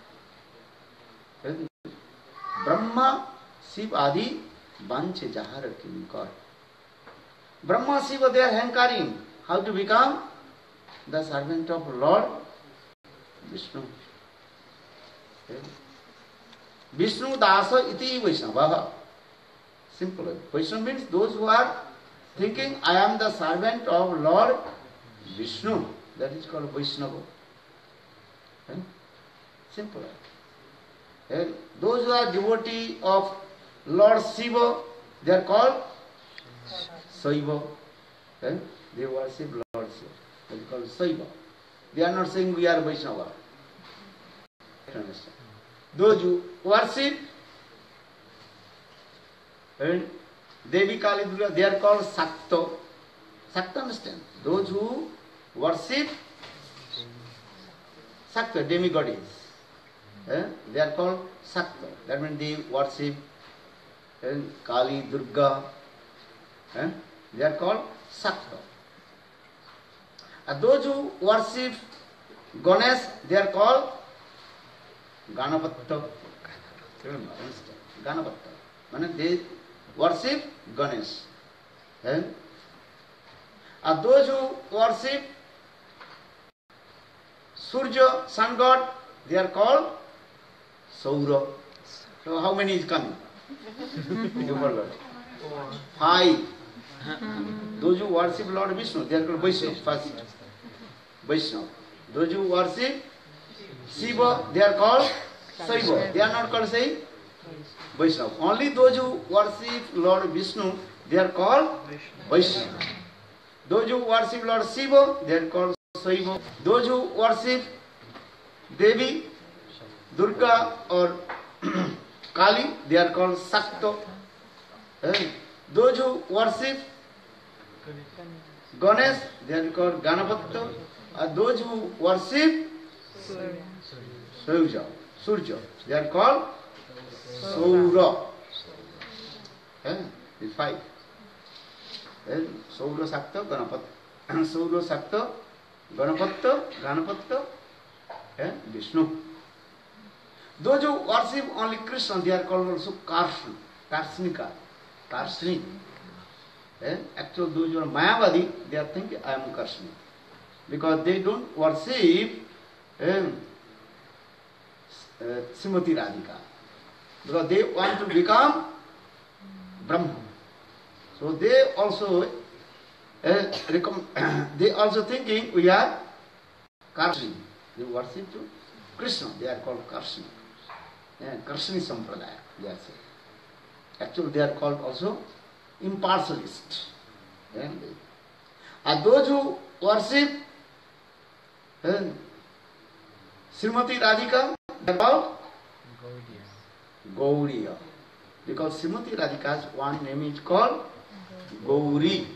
Speaker 5: Brahma Shiv Adi Banche Jahar Kinkar. Brahma Shiva, they are hankering how to become the servant of Lord Vishnu. Vishnu Dasa iti Vaishnava. Simple. Vaishnava means those who are thinking, I am the servant of Lord Vishnu. That is called Vaishnava. Simple. Those who are devotee of Lord Shiva, they are called Saiva. They worship Lord Shiva. That is called Saiva. They are not saying we are Vaishnava. Understand? Those who worship and Devi Kali Durga, they are called Sakta. Sakta, understand? Those who worship Sakta, demigoddess, they are called Sakta. That means they worship Kali Durga, they are called Sakta. And those who worship Ganesh, they are called Ganapatta. Ganapatta. Means they worship Ganesh. And those who worship Surya, sun god, they are called Saura. So how many is coming? You forgot. 5. Those who worship Lord Vishnu, they are called Vaishnava. First, Vaishnava. Those who worship Shiva, they are called Saiva. They are not called say Vaishnava. Only those who worship Lord Vishnu, they are called Vaishnava. Those who worship Lord Shiva, they are called Saiva. Those who worship Devi, Durga or Kali, they are called Sakta. Those who worship Ganesh, they are called Ganapatta. Those who worship Surya, they are called Saura. These 5. Saura Sakta, Ganapatta. Saura Sakta, Ganapatta, and Vishnu. Those who worship only Krishna, they are called also Karsnika. Actually, those who are Mayavadi, they are thinking, I am Krishna. Because they don't worship Srimati Radhika. Because they want to become Brahma. So they also they also thinking we are Karshni. They worship to Krishna. They are called Karshni. Karshni Sampradaya, they are saying. Actually, they are called also impartialist. And those who worship Srimati Radhika, they are called Gauriya. Because Srimati Radhika's one name is called Gauri.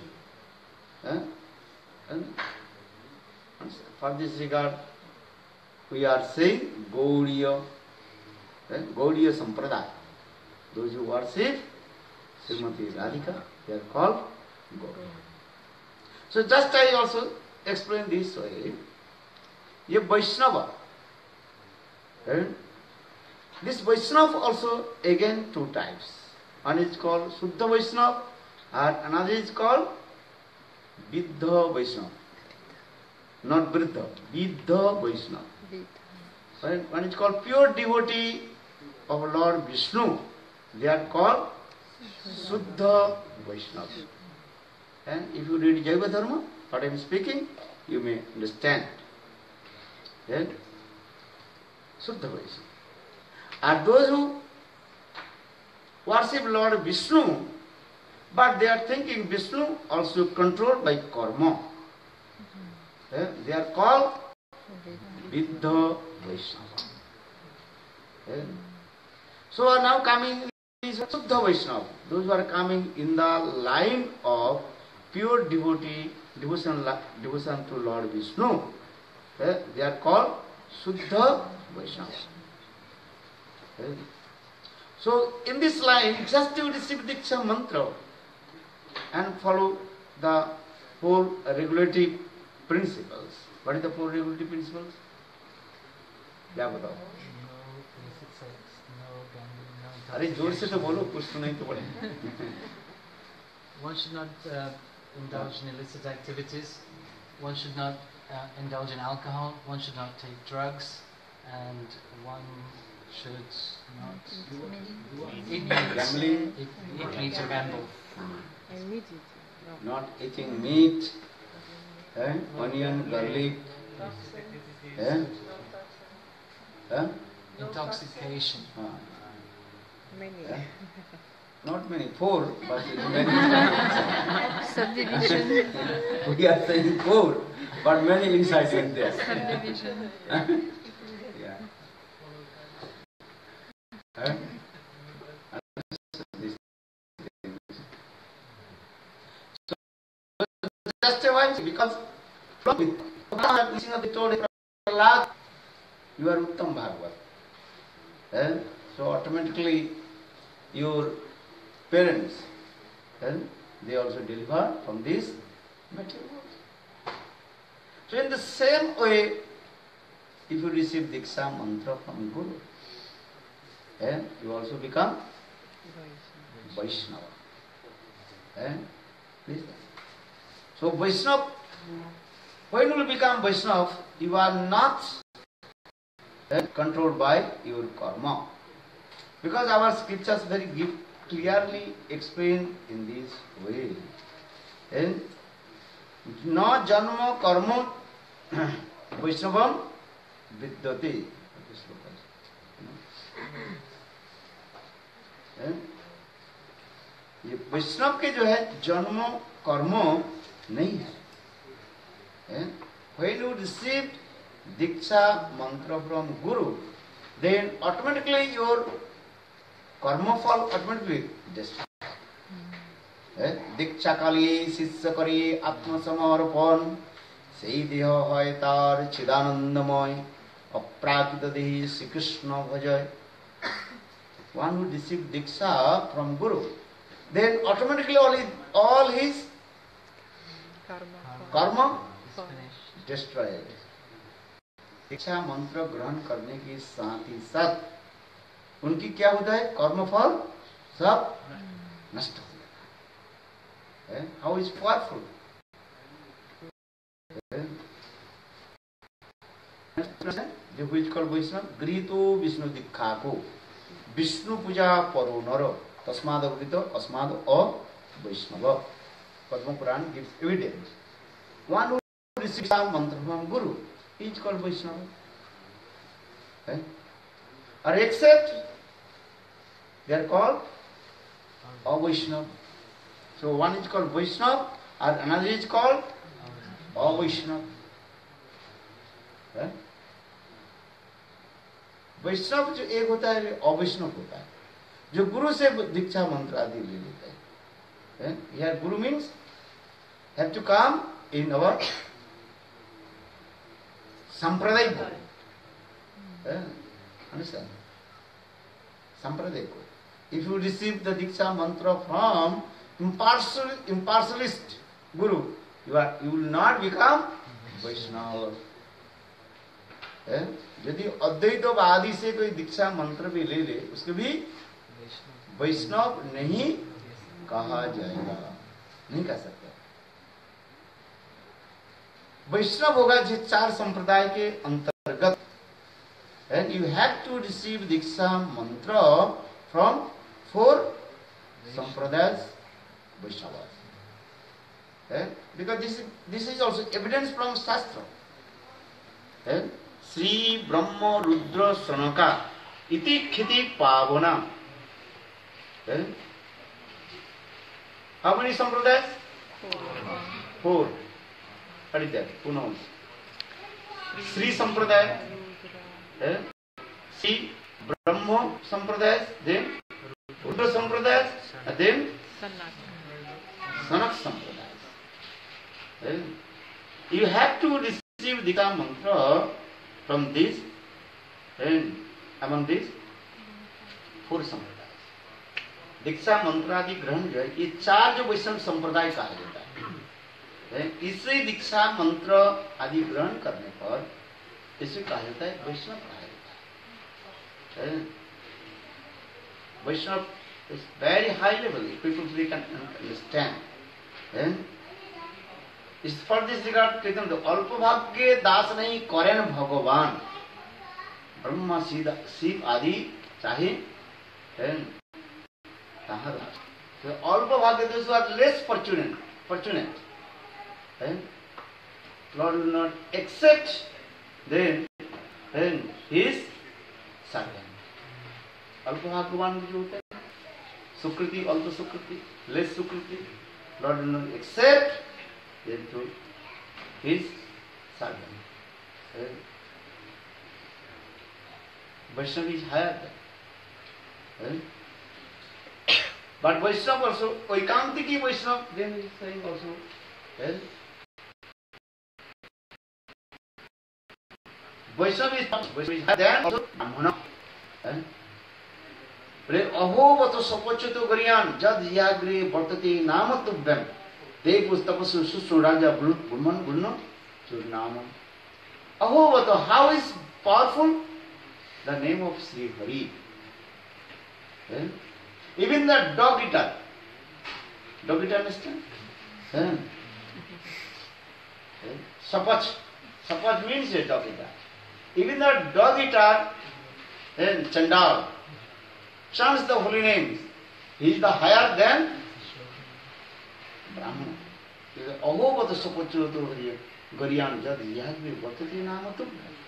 Speaker 5: And for this regard, we are saying Gauriya. Gauriya Sampradaya. Those who worship Srimati Radhika, they are called Gauriya. So just I also explain this way. Ye Vaishnava. This Vaishnava also again 2 types. One is called Suddha Vaishnava and another is called Viddha Vaishnava. Not Vriddha, Viddha Vaishnava. One is called pure devotee of Lord Vishnu. They are called Suddha Vaishnava. And if you read Jaiva Dharma, what I am speaking, you may understand. Then Suddha Vaishnava are those who worship Lord Vishnu, but they are thinking Vishnu also controlled by karma. They are called Viddha Vaishnava. So now coming is Suddha Vaishnava. Those who are coming in the line of pure devotee, devotion to Lord Vishnu, they are called Suddha Vaishnava. So in this line, just you receive Diksha mantra and follow the 4 regulative principles. What is the 4 regulative principles? क्या बताओ? अरे जोर से तो बोलो, कुछ सुनाई तो पड़े.
Speaker 6: One should not indulge in illicit activities. One should not indulge in alcohol. One should not take drugs, and one should not eat meat or gamble.
Speaker 5: Not eating meat, onion, garlic,
Speaker 6: intoxication.
Speaker 5: Not many, 4, but many.
Speaker 1: Subdivision.
Speaker 5: We are saying 4, but many inside in there.
Speaker 1: Subdivision.
Speaker 5: Yeah. So, just a while, because from it, you are Uttam Bhagavat. So automatically your parents, they also deliver from this material world. So in the same way, if you receive Diksha mantra from Guru, you also become Vaishnava. So Vaishnava, when you will become Vaishnava, you are not controlled by your karma. Because our scriptures very clearly explain in this way. Na janma karma Vaishnavam vidyate. ये वैष्णव के जो है जन्म कर्म नहीं है. When you receive Diksha mantra from Guru, then automatically your karma fall automatically destroyed. दीक्षा काली शिष्य करे आत्मसमर्पण সেই দেহ হয় তার চিদানন্দময় অপ্রাকৃত দেহি Shrikrishna ভজয়. One who received Diksha from Guru, then automatically all his karma destroyed. दीक्षा मंत्र ग्रहण करने के साथ ही साथ उनकी क्या होता है, कर्मफल सब नष्ट हो जाता है. How is powerful? जो कल वैष्णव गृहीतो विष्णु दीक्षा को विष्णु पूजा परो नर तस्माद गृहीत अस्माद अ वैष्णव. Padma Purana gives evidence. One who receives mantra from Guru is called Vaishnava. Or except they are called Avaishnava. So one is called Vaishnava or another is called Avaishnava. वैष्णव जो एक होता है अवैष्णव होता है, जो गुरु से दीक्षा मंत्र आदि ले लेता है. Here Guru means have to come in our Sampradaya code. Understand? Sampradaya code. If you receive the Diksha mantra from impartialist Guru, you will not become Vaishnava. यदि अद्वैतवादी से कोई दीक्षा मंत्र भी ले ले, उसके भी वैष्णव नहीं कहा जाएगा, नहीं कह सकते। वैष्णव होगा जिस 4 संप्रदाय के अंतर्गत, and you have to receive Diksha mantra from 4 sampradayas Vaishnavas. Because this is also evidence from Shastra. Sri Brahma Rudra Sanaka iti khiti pavana. How many sampradayas? 4. What is that? Who knows? Sri Sampradaya, Sri Brahma Sampradaya, then Rudra Sampradaya, and then Sanak Sampradaya. You have to receive Diksha mantra from this, and among these 4 sampradayas. दीक्षा मंत्र आदि ग्रहण जो है, ये 4 जो वैष्णव संप्रदाय कहा जाता है, इसे दीक्षा मंत्र आदि ग्रहण करने पर इसे कहा जाता है वैष्णव कहा जाता है। Vaishnava is very high level, people can understand. इस फॉर दिस रिगार्ड कहते हैं अल्पभाग्य दास नहीं करें भगवान, ब्रह्मा शिव आदि चाहे so अल्पभाग्य those who are less fortunate, Lord will not accept then his servant. अल्पभाग्यवान जो होते हैं, सुकृति, अल्प सुकृति, less Sukriti, Lord will not accept then to his servant. Vaishnava is higher than. But Vaishnava also, Vaikantiki Vaishnava, then he is saying also, Vaishnava is higher than also Brahmana. Ahovato sapachyato garyan jad yagre vartate namatubhyam te pustapasu susuraja bulman bulno churnamam. Ahovato, how is powerful? The name of Sri Hari. Even the dog eater understand? Sapach means a dog eater. Even the dog eater, Chandal, chants the holy names. He is the higher than Brahmana. Ahovato sapachyato garyan jad yagve vartate namatum.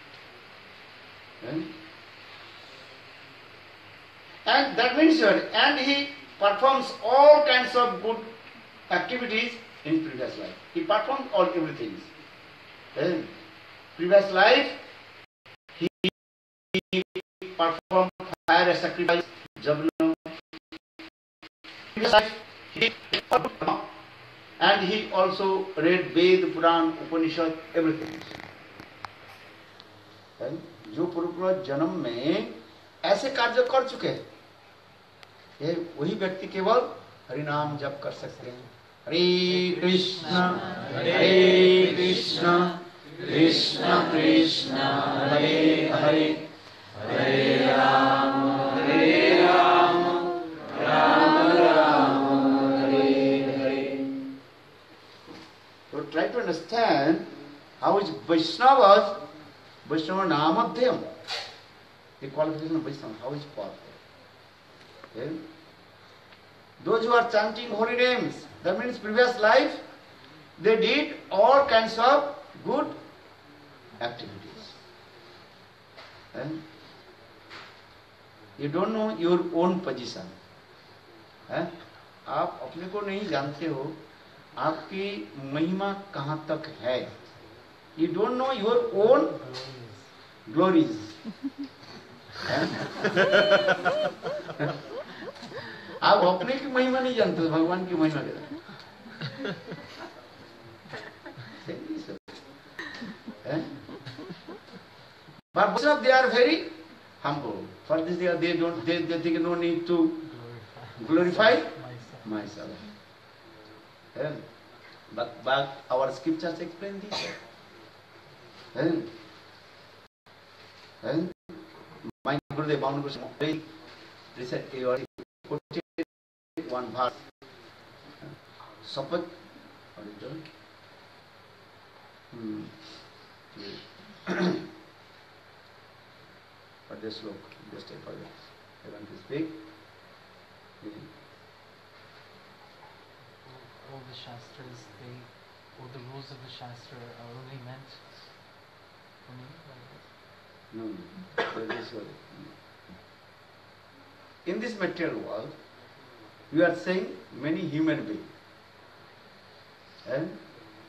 Speaker 5: And that means and he performs all kinds of good activities in previous life. He performed everything. In previous life, he performed fire sacrifice, Jabna. Previous life, he performed, and he also read Ved, Puran, Upanishad, everything. जो पूर्व जन्म में ऐसे कार्य कर चुके हैं, ये वही व्यक्ति केवल हरि नाम जप कर सकते हैं। हरे कृष्ण कृष्ण कृष्ण हरे हरे, हरे Ram Ram Ram Hare Hare. So try to understand how is Vaishnava Namadhyam, the qualification of Vaishnava, how is powerful. Okay? Those who are chanting holy names, that means previous life, they did all kinds of good activities. You don't know your own position. आप अपने को नहीं जानते हो, आपकी महिमा कहाँ तक है. You don't know your own glories. आप अपने की महिमा नहीं जानते, भगवान की महिमा के. But Vaishnava, they are very humble. For this they think no need to glorify myself. But our scriptures explain this. My Gurudev Bhavana Krishna recite 41 verse. Suppose, what is that? But this look, just take for this. I want to speak.
Speaker 6: All the Shastras, all the rules of the Shastra are only meant for me?
Speaker 5: No, that is what. In this material world, you are saying many human beings. And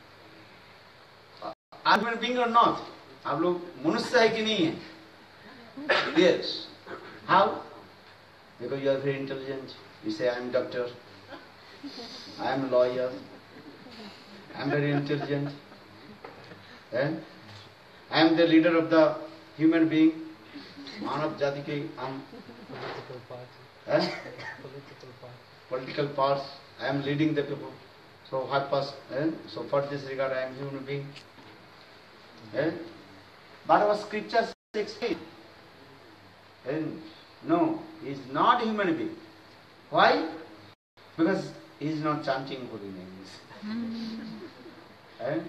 Speaker 5: are human being or not? आप लोग मनुष्य है कि नहीं है? Yes. How? Because you are very intelligent. You say I am doctor, I am lawyer, I am very intelligent, and I am the leader of the human being. मानव जाति के
Speaker 6: Political party. Political party.
Speaker 5: political parts. I am leading the people. So what was? So for this regard, I am human being. But our scriptures explain. No, he is not human being. Why? Because he is not chanting holy names.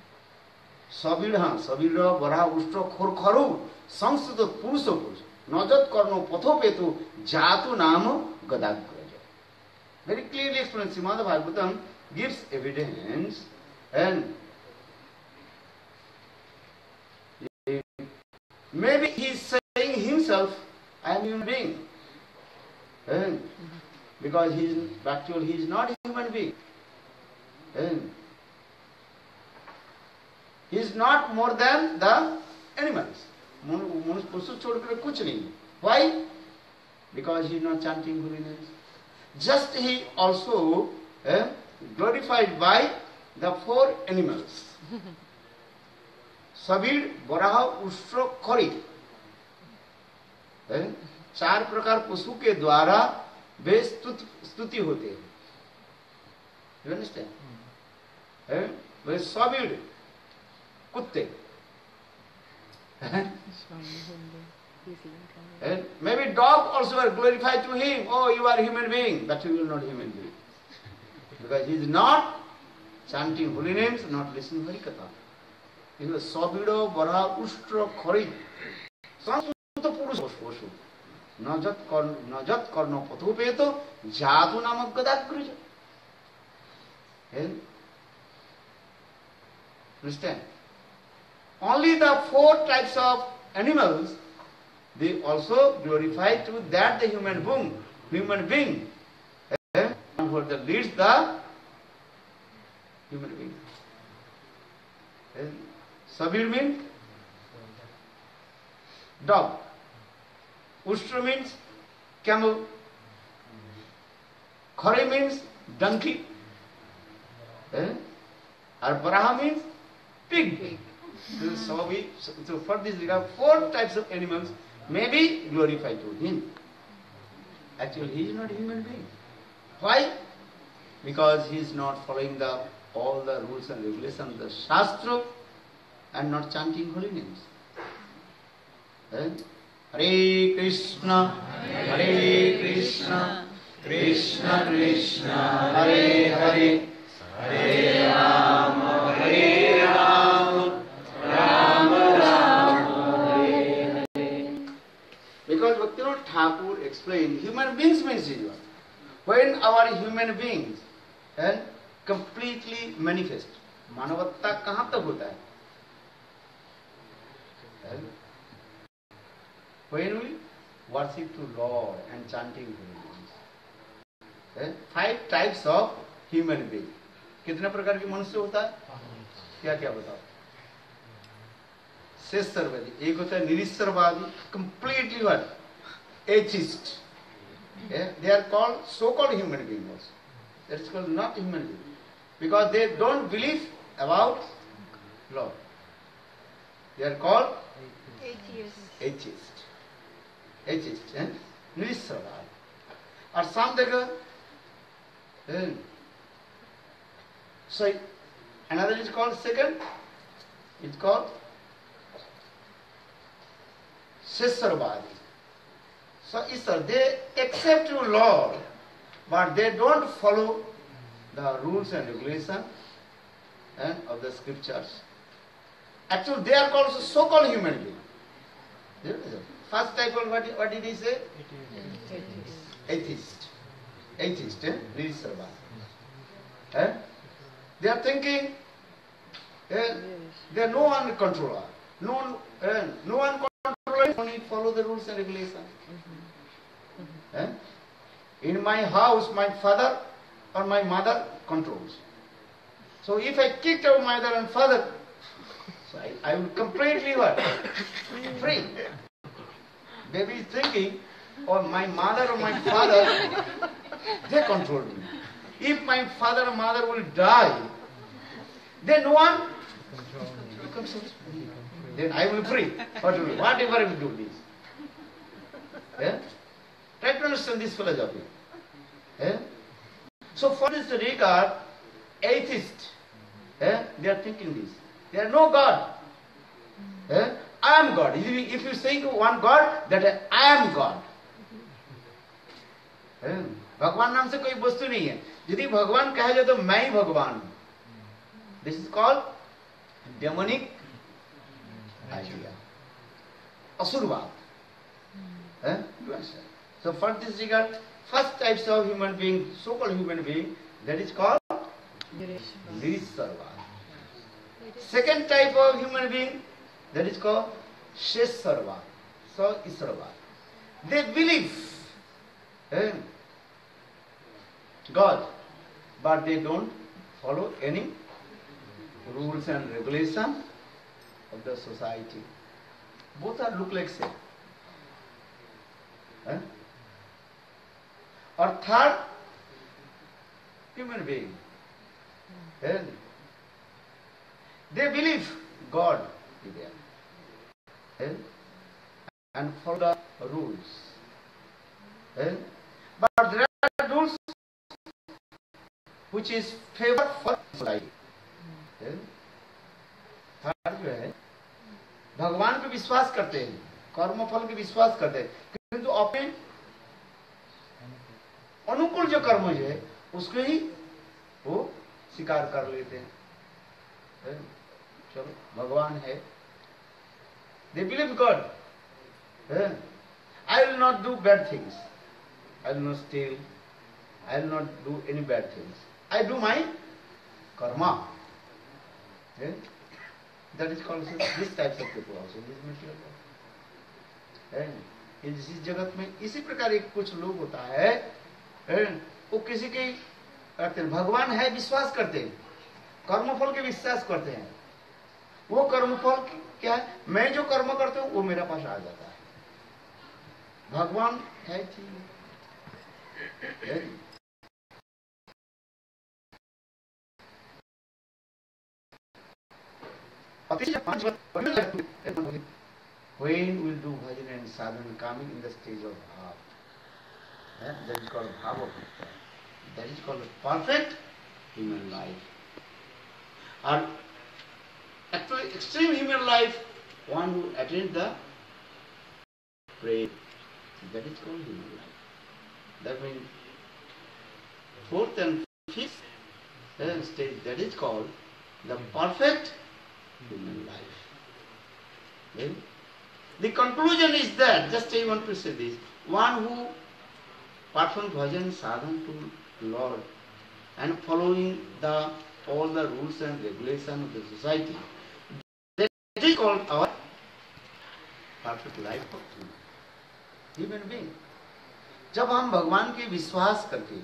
Speaker 5: सबिर बरा उष्ट्र खोर खरु संस्कृत पुरुष पुरुष Najat Carnot पथो पेतु जातु नाम गदाग्रज. Very clearly explained. Srimad Bhagavatam gives evidence, and maybe he is saying himself, I am a human being. And because he is actual, he is not a human being. And he is not more than the animals. मनुष्य छोड़कर कुछ नहीं. Why? Because he is not chanting holy names. Just he also glorified by the 4 animals. Sabir बराह उष्ट्र खरी. 4 प्रकार पशु के द्वारा वे स्तुति होते हैं. You understand? वे सबीर कुत्ते. And maybe dog also are glorified to him. Oh, you are a human being, but you are not a human being. Because he is not chanting holy names, not listening to Harikatha. He is Sabido, Bara, Ustra, Khori. Sanskruta Purusha Poshu. Najat Karno Pathupeto, Jatu Namak Gadagrija. Understand? Only the 4 types of animals, they also glorify to that the human being, who leads the human being. Sabir means dog. Ustra means camel. Khare means donkey. And Baraha means pig. So for this regard, 4 types of animals may be glorified to him. Actually, he is not a human being. Why? Because he is not following all the rules and regulations of the Shastra and not chanting holy names. Hare Krishna, Krishna Krishna, Hare Hare, Hare Rama, Hare Rama, Rama Rama, Hare Hare. Because Bhaktivinoda Thakur explained, human beings means is what? When our human beings completely manifest, मानवता कहाँ तक होता है? When we worship to Lord and chanting holy names. 5 types of human being. कितने प्रकार के मनुष्य होता है? क्या क्या बताओ? शेषरवादी. एक होता है निरीश्वरवादी, completely what? Atheist. They are called so-called human beings also. That is called not human being. Because they don't believe about Lord. They are called atheist. निरीश्वरवादी. और some देखो, so another is called second. It's called शेषरवादी. So Ishwar, they accept you Lord, but they don't follow the rules and regulations of the scriptures. Actually, they are called so-called human beings. First type of what did he say? Atheist. Atheist, Nirisarva. They are thinking there no one controller. No one controller, only follow the rules and regulations. In my house, my father or my mother controls. So if I kicked out my mother and father, so I will completely what? Free. Baby is thinking, or my mother or my father, they control me. If my father or mother will die, then no one controls me. Then I will be free. Whatever I will do this. Try to understand this philosophy. So for this regard, atheists, they are thinking this. There is no God. I am God. If you say one God, that I am God. भगवान नाम से कोई वस्तु नहीं है. यदि भगवान कहा जाए तो मैं ही भगवान हूं. This is called demonic idea. असुरवाद. So for this regard, first types of human being, so-called human being, that is called Nirisarvad. Second type of human being, that is called Shesarvad. So Isarvad. They believe God, but they don't follow any rules and regulations of the society. Both are look like same. Or third, human being. They believe God is there. And follow the rules. But there are rules which is favor for society. Third जो है, भगवान पे विश्वास करते हैं, कर्मफल पे विश्वास करते हैं, किंतु अपने अनुकूल जो कर्म है उसको ही वो स्वीकार कर लेते हैं. चलो भगवान है, they believe God. I will not do bad things. I will not steal. I will not do any bad things. I do my karma. That is called this types of people also. This material world. इस जगत में इसी प्रकार एक कुछ लोग होता है, वो किसी के भगवान है विश्वास करते हैं, कर्मफल के विश्वास करते हैं. वो कर्मफल क्या है? मैं जो कर्म करता हूं वो मेरा पास आ जाता है. भगवान है ठीक. When will do bhajan and sadhana coming in the stage of bhav? That is called bhava. That is called perfect human life. And actually, extreme human life, one who attains the prayer, that is called human life. That means fourth and fifth stage, that is called the perfect human life. Well, the conclusion is that, just I want to say this, one who performs bhajan sadhana to Lord and following all the rules and regulations of the society, that is called our perfect life of human being. जब हम भगवान के विश्वास करके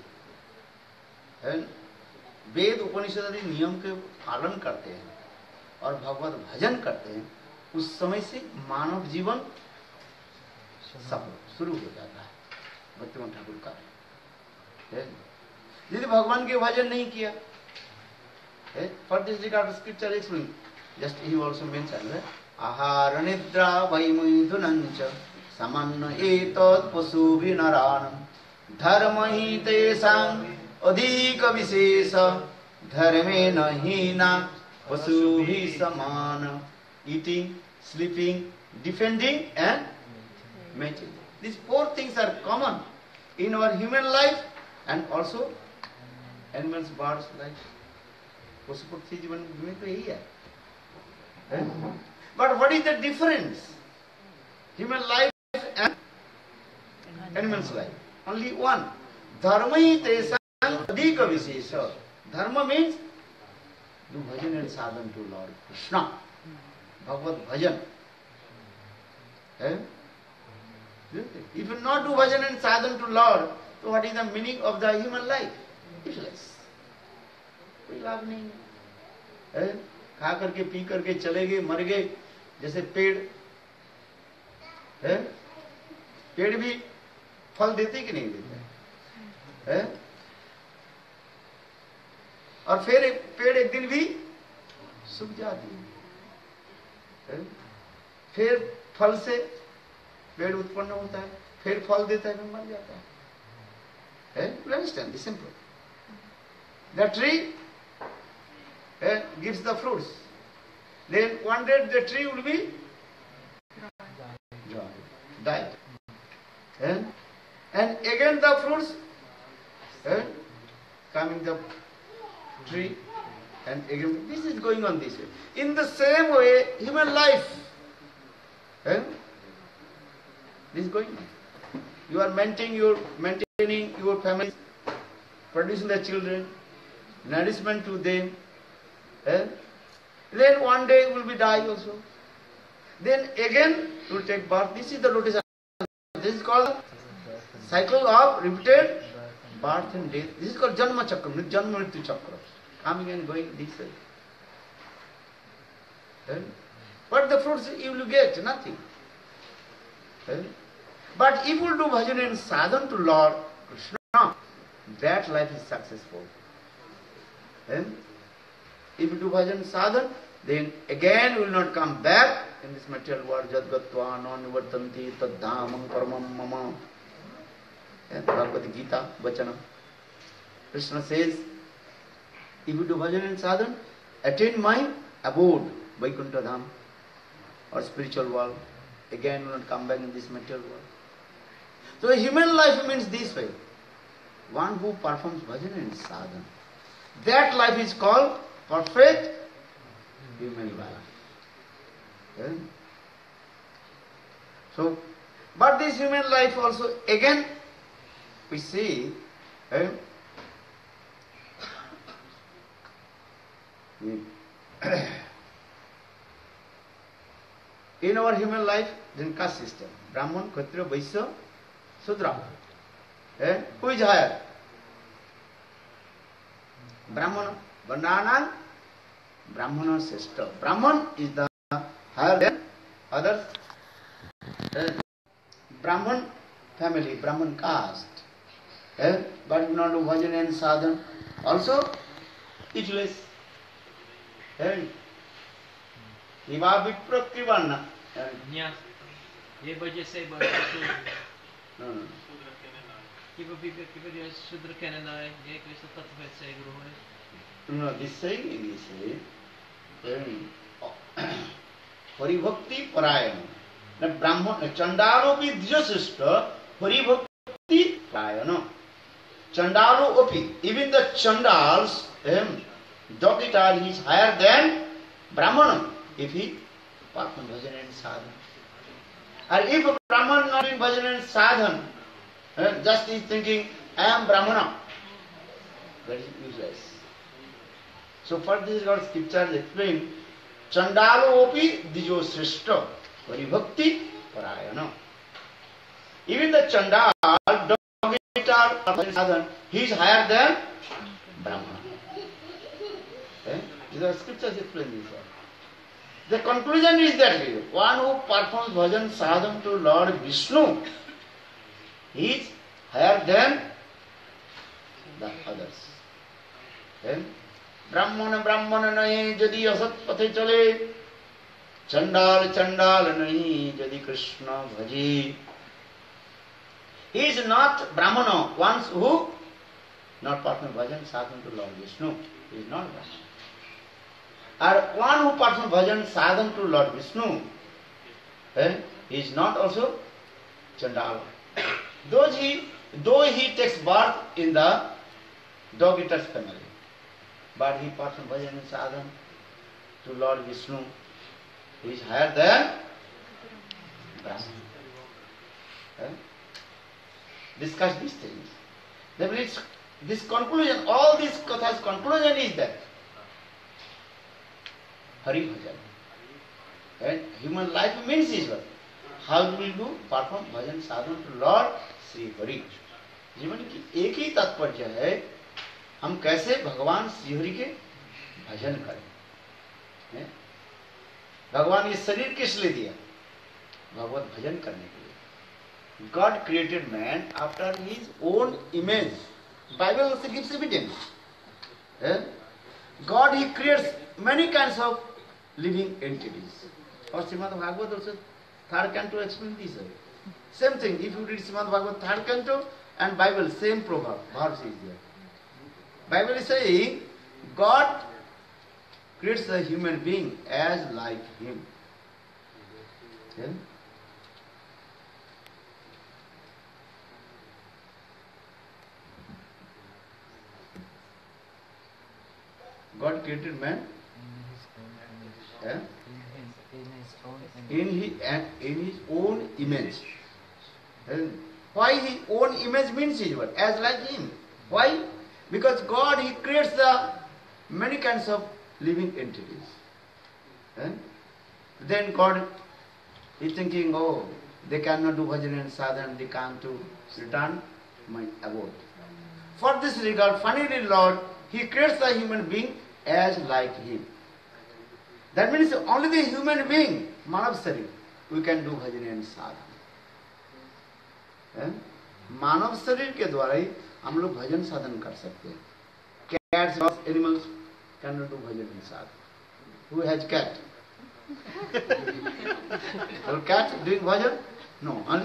Speaker 5: वेद उपनिषद आदि नियम के पालन करते हैं और भगवत भजन करते हैं, उस समय से मानव जीवन सफल शुरू हो जाता है. भक्तिमान ठाकुर का यदि भगवान के भजन नहीं किया, for this regard scripture explain, just he also mention आहार निद्रा वैमैथुनञ्च सामान्य एतत् पशुभिः नराणां धर्म हि तेषाम् अधिक विशेष धर्मेण हीना पशुभिः समान. Eating, sleeping, defending and mating. These four things are common in our human life and also animals, birds life. पशु पक्षी जीवन में तो यही है. But what is the difference? Human life and animals life. Only one. Dharma hi tesam adhika vishesha. Dharma means do bhajan and sadhan to Lord Krishna. Bhagavad bhajan. If you not do bhajan and sadhan to Lord, so what is the meaning of the human life? Useless. कोई लाभ नहीं है. खा करके P करके चले गए, मर गए. जैसे पेड़ है, पेड़ भी फल देते कि नहीं देते है? और फिर पेड़ एक दिन भी सूख जाती है. फिर फल से पेड़ उत्पन्न होता है, फिर फल देता है, फिर मर जाता है. You understand? It's simple. The tree gives the fruits. Then one day the tree will be died. And again the fruits come in the tree, and again this is going on this way. In the same way, human life, this is going on. You are maintaining your family, producing the children, nourishment to them. Then one day you will be die also. Then again you will take birth. This is the rotation. This is called cycle of repeated birth and death. This is called Janma Chakra, Janma Mrityu Chakra. Coming and going this way. What the fruits you will get? Nothing. But if you do bhajan and sadhan to Lord Krishna, that life is successful. If you do bhajan sadhan, then again you will not come back in this material world. Jadgatva non-nivartanti tad dhamam paramam mama. Bhagavad Gita, Vachana. Krishna says, if you do bhajan and sadhan, attain my abode, Vaikuntha Dham, or spiritual world, again you will not come back in this material world. So human life means this way. One who performs bhajan and sadhan, that life is called perfect human life. So, but this human life also, again, we see, in our human life, then caste system, Brahman, Kshatriya, Vaishya, Shudra. Who is higher? Brahmana. Varnanam, Brahmana sister. Brahman is the higher than others. Brahman family, Brahman caste. But not do bhajan and sadhan. Also, useless. Iva vipra krivanna.
Speaker 6: ये वजह से शूद्र कहने लाए ये कृष्ण तत्व से गुरु है.
Speaker 5: No, this saying is Haribhakti Parayana. The Brahman, Chandalo Opi Dhyasishta, Haribhakti Parayana. Chandalo Opi, even the Chandals, Dokita, he is higher than Brahmana if he performs bhajan and sadhan. And if a Brahman not doing bhajan and sadhan, just is thinking, I am Brahmana, that is useless. So first this is what scriptures explain. Chandalo opi dijo srishta paribhakti parayana. Even the Chandal, sadhan, he is higher than Brahmana. These are scriptures explain this. The conclusion is that one who performs bhajan sadhan to Lord Vishnu, he is higher than the others. ब्राह्मण नहीं यदि असत पथे चले, चंडाल नहीं यदि कृष्ण भजे. He is not Brahmana, ones who not perform bhajan sadhan to Lord Vishnu. He is not Brahmana. Or one who performs bhajan sadhan to Lord Vishnu, he is not also Chandala. Though he takes birth in the dog eaters family, but he performs bhajan and sadhana to Lord Vishnu, who is higher than Brahma. Discuss these things. Then this conclusion, all this katha's conclusion is that Hari Bhajan. And human life means is what? How do we do? Perform bhajan sadhana to Lord Sri Hari. जीवन की एक ही तात्पर्य है, हम कैसे भगवान श्री हरि के भजन करें। भगवान ये शरीर किस लिए दिया? भगवत भजन करने के लिए। God created man after his own image. Bible also gives evidence. God, he creates many kinds of living entities. Or Srimad Bhagavad also, 3rd canto explains this. Same thing, if you read Srimad Bhagavad 3rd canto and Bible, same proverb, verse is there. Bible is saying, God creates a human being as like him. God created man in his own image. And why his own image means is what? As like him. Why? Because God, he creates the many kinds of living entities. Then God is thinking, oh, they cannot do bhajan and sadhana, they can't to return my abode. For this regard, finally Lord, he creates the human being as like him. That means only the human being, Manav Sharir, we can do bhajan and sadhana. मानव शरीर के द्वारा ही हम लोग भजन साधन कर सकते हैं. Cats or animals cannot do bhajan and sadhana. Who has cat? Or cat doing bhajan? No, only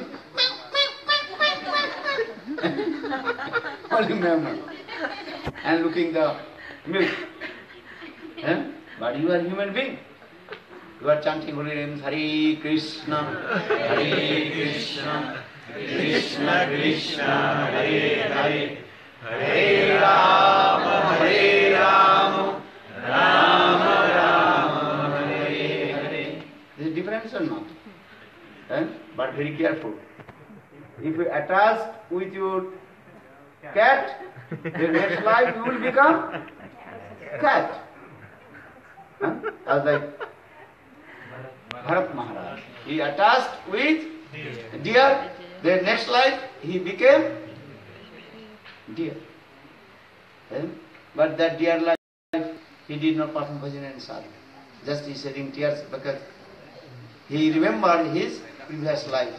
Speaker 5: only meow and looking the milk. But you are a human being. You are chanting holy names, Hare Krishna, Hare Krishna, Krishna Krishna, Hare Hare, Hare Rama, Hare Rama, Rama Rama, Hare Hare. This is difference or not? But very careful. If you attach with your cat, the next life you will become cat. As like Bharat Maharaj. He attached with deer, the next life he became deer. But that deer life he did not perform bhajan and sadhana. Just he shedding tears because he remembered his previous life.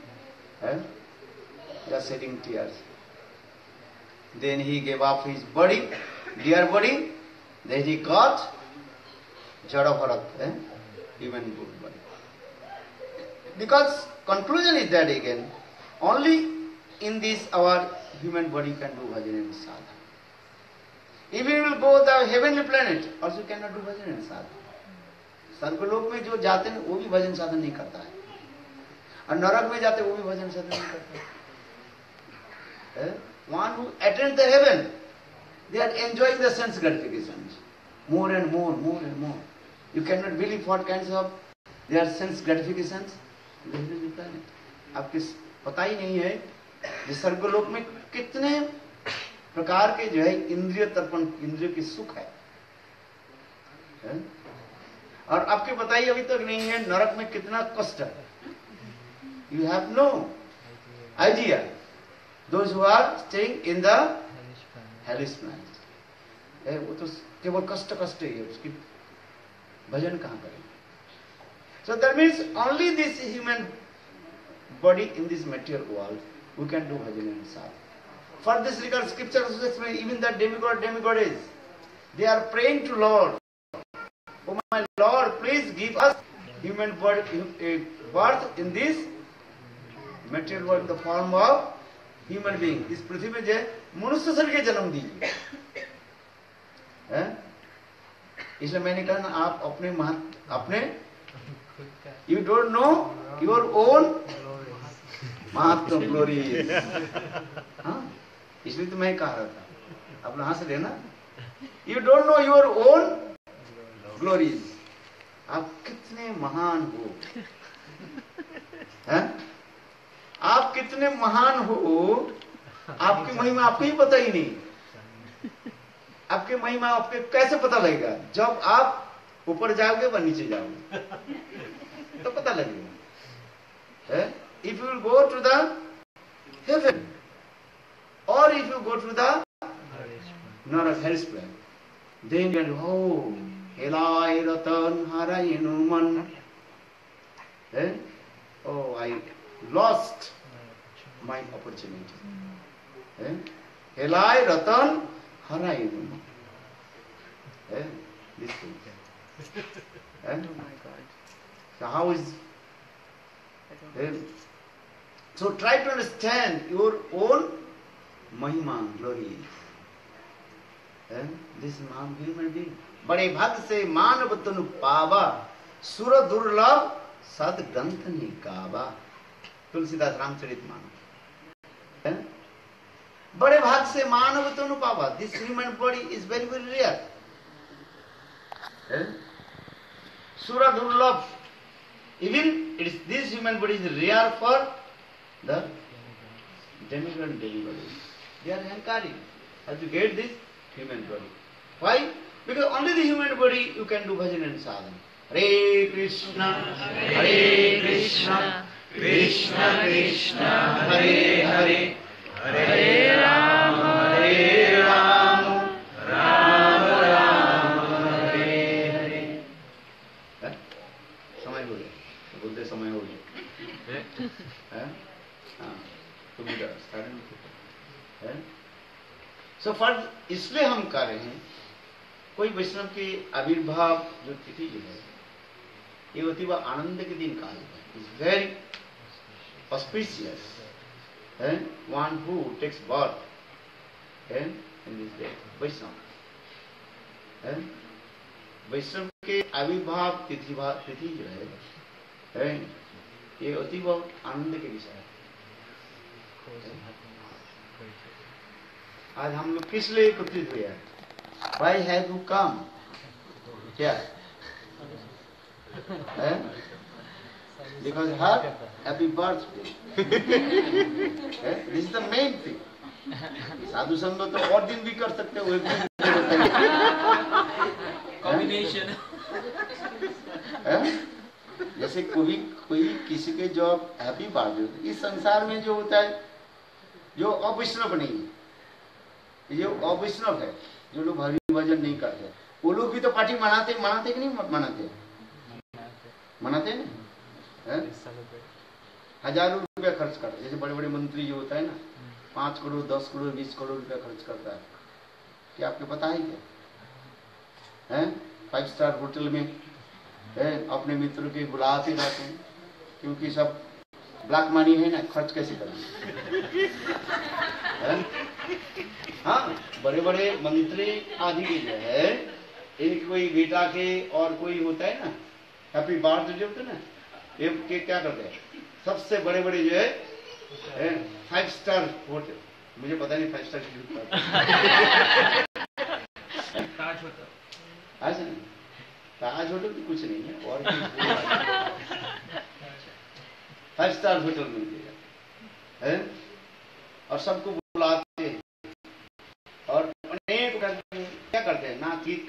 Speaker 5: Just shedding tears. Then he gave up his body, deer body. Then he got Jada Bharat, human good body. Because conclusion is that again, only in this our human body can do bhajan and sadhana. If we will go the heavenly planet, also cannot do bhajan and sadhana. स्वर्गलोक में जो जाते हैं वो भी भजन साधन नहीं करता है, और नरक में जाते वो भी भजन साधन नहीं करता है. One who attends the heaven, they are enjoying the sense gratifications, more and more, more and more. You cannot believe what kinds of their sense gratifications. आपको पता ही नहीं है कि स्वर्गलोक में कितने प्रकार के जो है इंद्रिय तर्पण, इंद्रियों की सुख है. और आपको पता ही अभी तक नहीं है नरक में कितना कष्ट है. You have no idea. Those who are staying in the hellish planet, वो तो केवल कष्ट कष्ट ही है, उसकी भजन कहाँ करें. So that means only this human body in this material world we can do bhajan and sadhana. For this regard, scripture also explains even the demigoddess, they are praying to Lord. Oh my Lord, please give us human birth in this material world in the form of human being. इस पृथ्वी में जो मनुष्य शरीर के जन्म दीजिए. इसलिए मैंने कहा ना, आप अपने you don't know your own महत्व ग्लोरी इज। हाँ, इसलिए तो मैं कह रहा था, आप हंस रहे ना। You don't know your own glories, आप कितने महान हो, हैं? आप कितने महान हो, आपकी महिमा आपको ही पता ही नहीं। आपकी महिमा आपके कैसे पता लगेगा? जब आप ऊपर जाओगे व नीचे जाओगे तो पता लगेगा। If you go to the heaven और if you go to the नरक hells plane, then you go, helai ratan harainu man. Oh, I lost my opportunity. Helai ratan harainu man. This thing. Oh my God. So how is? So try to understand your own mahima, glory. This man human being. बड़े भाग से मानव तनु पावा, सुर दुर्लभ सद ग्रंथ निकावा। तुलसीदास रामचरितमानस। बड़े भाग से मानव तनु पावा। This human body is very very rare. Sura Durlabh, even it is, this human body is rare for the demigod and demigods. They are hankari. Have to get this human body. Why? Because only the human body you can do bhajan and sadhana. Hare Krishna, Hare Krishna, Krishna Krishna, Hare Hare, Hare Rama, Hare Rama, Rama Rama, Hare Hare. समय हो गया, बोलते समय हो गया, तो मुझे start. सो फर्ज इसलिए हम कर रहे हैं, कोई वैष्णव के आविर्भाव जो तिथि जो है ये होती वह आनंद के दिन काल है। Is very auspicious, one who takes birth in this day, Vaishnava. Vaishnava के आविर्भाव तिथि जो है ये अतीव आनंद के विषय है। आज हम लोग किस लिए एकत्रित हुए हैं? Why have you come? क्या? Because her happy birthday. This is the main thing. साधु संग तो और दिन भी कर सकते हो, कॉम्बिनेशन। जैसे कोई किसी के जो हैप्पी बर्थडे, इस संसार में जो होता है, जो अवैष्णव नहीं है, जो अवैष्णव है, जो लोग हरि भजन नहीं करते, वो लोग भी तो पार्टी मनाते कि नहीं मनाते ना। हजारों रुपया खर्च करते, जैसे बड़े बड़े मंत्री जो होता है ना, 5 करोड़ 10 करोड़ 20 करोड़ रुपया खर्च करता है। क्या आपको पता है क्या? 5 स्टार होटल में अपने मित्रों के बुलाते रहते हैं, क्योंकि सब ब्लैक मनी है ना, खर्च कैसे करेंगे? हाँ, बड़े बड़े मंत्री आदि के जो है, एक कोई बेटा के और कोई होता है ना हैप्पी बर्थडे जो होता है ना, ये के क्या करते हैं, सबसे बड़े बड़े जो है 5 स्टार होटल, मुझे पता नहीं 5 star Taj hotel, Taj hotel भी कुछ नहीं है, और 5 स्टार होटल मिलते हैं और सबको बुलाते हैं और अनेक क्या करते हैं ना, ठीक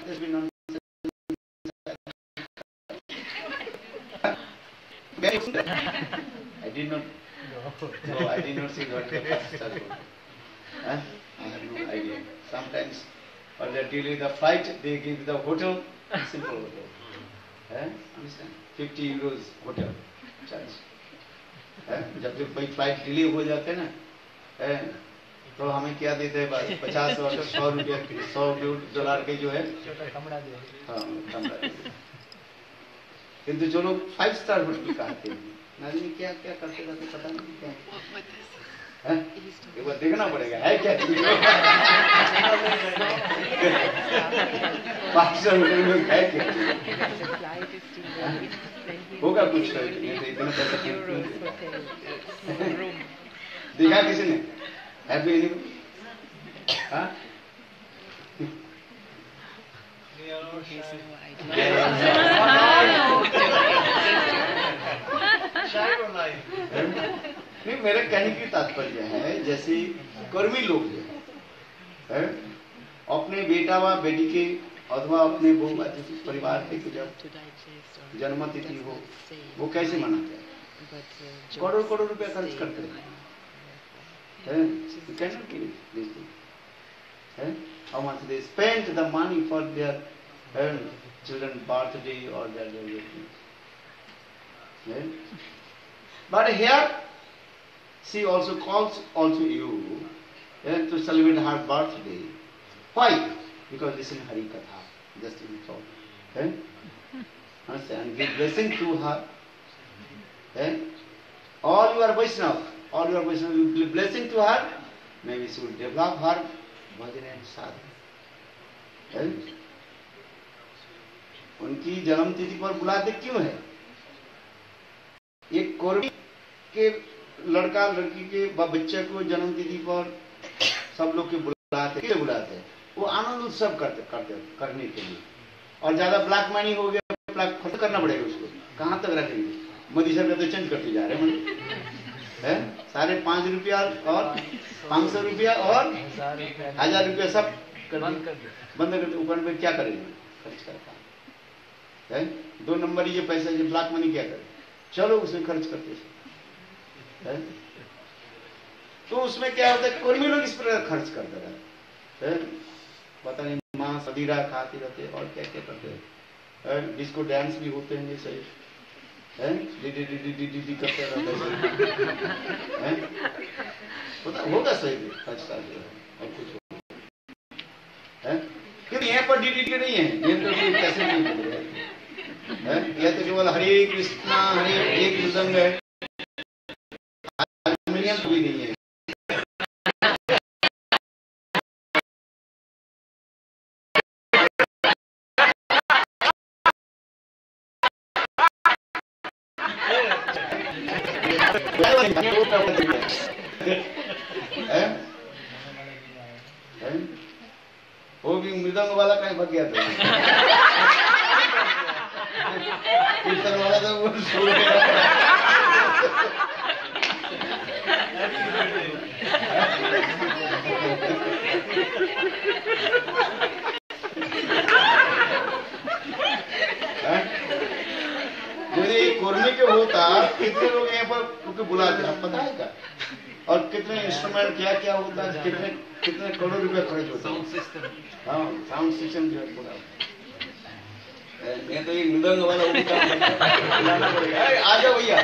Speaker 5: I did not see what the 5 star hotel. I have no idea. Sometimes or they delay the flight, they give the hotel, simple hotel. Understand? 50 euros hotel charge. जब जब कोई फ्लाइट डिले हो जाते हैं ना, तो हमें क्या देते हैं, बस 50 और 100 रुपया $100 के जो है कमरा दे, हाँ कमरा दे। किंतु जो लोग 5 स्टार होटल कहते हैं, नाज़रीन क्या क्या करते रहते पता नहीं क्या है, एक बार देखना पड़ेगा है क्या 5 स्टार होटल में है क्या, होगा कुछ, नहीं तो इतना पैसा देखा किसी ने? Happy animal? हाँ? नहीं, मेरे कहने की तात्पर्य है जैसे कर्मी लोग जो है अपने बेटा व बेटी के अथवा अपने बहु अतिथि परिवार के जब जन्मतिथि हो वो कैसे मनाते हैं? करोड़ करोड़ रुपया खर्च करते हैं। How much they spend the money for their children's birthday or their things. But here she also calls also you to celebrate her birthday. Why? Because listen Hari Katha, just in thought. Understand? Give blessing to her. All your Vaishnava, you give blessing to her. Maybe she will develop her bhajan and sadhana. उनकी जन्म तिथि पर बुलाते क्यों है? एक कोर्मी के लड़का लड़की के बच्चे को जन्म तिथि पर सब लोग के बुलाते हैं? वो आनंद उत्सव करने के लिए। और ज्यादा ब्लैक मनी हो गया, ब्लैक खर्च करना पड़ेगा उसको, कहाँ तक रखेंगे? मोदी सरकार तो चेंज करते जा रहे हैं, सारे 5 रुपया और 500 रुपया और 1000 रुपया सब बंद कर दे। ऊपर में क्या करेंगे? खर्च करता है 2 नंबर ये पैसा जो ब्लैक मनी क्या करे? चलो उसमें खर्च करते है। तो उसमें क्या होता है? कर्मी लोग इस प्रकार खर्च करते रहते हैं, पता नहीं मां सदीरा खाते रहते और क्या क्या करते हैं। डिस्को डांस भी होते हैं जैसे डी करते रहते हैं। होगा सही खर्च कर और कुछ है क्योंकि यहाँ पर डी नहीं है, ये तो कैसे नहीं है? यह तो केवल हरे कृष्णा हरे एक मृदंग है, हारमोनियम भी नहीं है। वो भी मृदंग वाला कहीं भाग गया था, कीर्तन वाला तो वो सो गया। यदि कोरने के होता कितने लोग यहाँ पर बुलाते आप पता है क्या? और कितने इंस्ट्रूमेंट क्या क्या होता है, कितने करोड़ रुपए खर्च होता है। हाँ, साउंड सिस्टम जो है पूरा। मैं तो ये मृदंग वाला वो भी काम बुलाना पड़ेगा। आ जाओ भैया,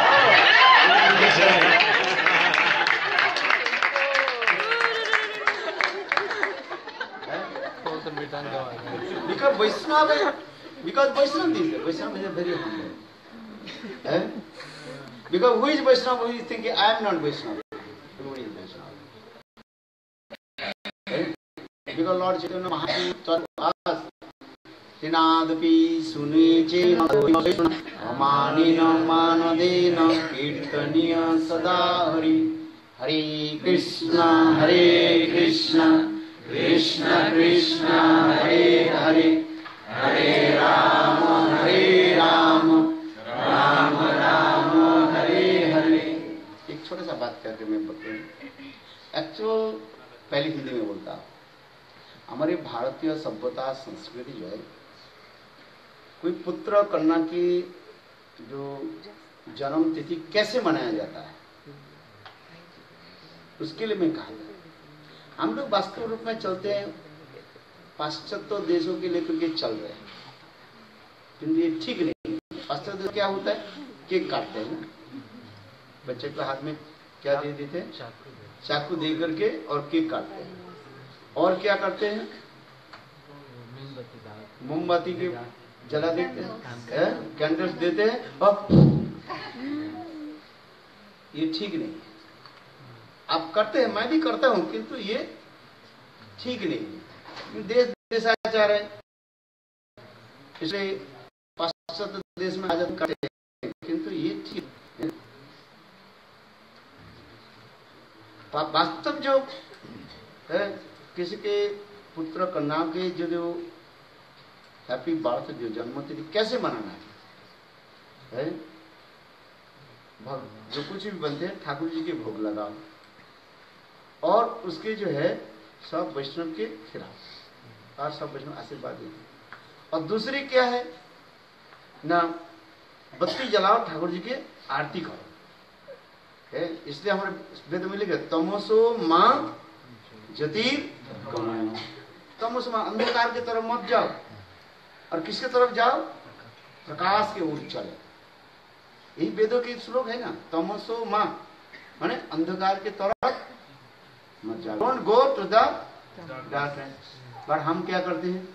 Speaker 5: because Vaishnava is very humble. Because who is Vaishnava? Who is thinking I am not Vaishnava? Who is Vaishnava? Because Lord Chaitanya Mahaprabhu taught us, Tinadapi Suniche Amanina Manadena Kirtaniya Sada Hari Hare Krishna Krishna Krishna Hare Hare Hare Rama Rama Rama Hare Hare। एक छोटा सा बात करके मैं बताऊं, actual पहले हिंदी में बोलता। हमारी भारतीय सभ्यता संस्कृति जो है, कोई पुत्र कन्या की जो जन्म तिथि कैसे मनाया जाता है उसके लिए मैं कहा, हम लोग वास्तव रूप में चलते हैं पाश्चात्य देशों के लेकर के चल रहे हैं, किंतु ये ठीक नहीं। पाश्चात्य देश क्या होता है? केक काटते हैं ना, बच्चे को हाथ में क्या दे देते हैं? चाकू दे करके और केक काटते हैं। और क्या करते हैं? मोमबत्ती के जला देते हैं, कैंडल्स देते हैं और ये ठीक नहीं। आप करते हैं, मैं भी करता हूं, किंतु ये ठीक नहीं। देश देशाचार है, इसलिए पाश्चात्य देश में आजाद करते हैं, किंतु ये ठीक है। वास्तव जो है किसी के पुत्र कन्या के जो हैप्पी बर्थ जो जन्मतिथि कैसे मनाना है? जो कुछ भी बनते हैं ठाकुर जी के भोग लगाओ और उसके जो है सब वैष्णव के खिलाफ और सब वैष्णव आशीर्वाद देते। और दूसरी क्या है ना, बत्ती जलाओ, ठाकुर जी के आरती करो। इसलिए हमारे वेद में लिखा तमसो मां ज्योतिर्गमय, तमसो मां अंधकार की तरफ मत जाओ और किसके तरफ जाओ? प्रकाश के ओर चलो। यही वेदों के श्लोक है ना, तमसो मां माने अंधकार के तरफ मत जाओ, don't go to the darkness. पर हम क्या करते हैं?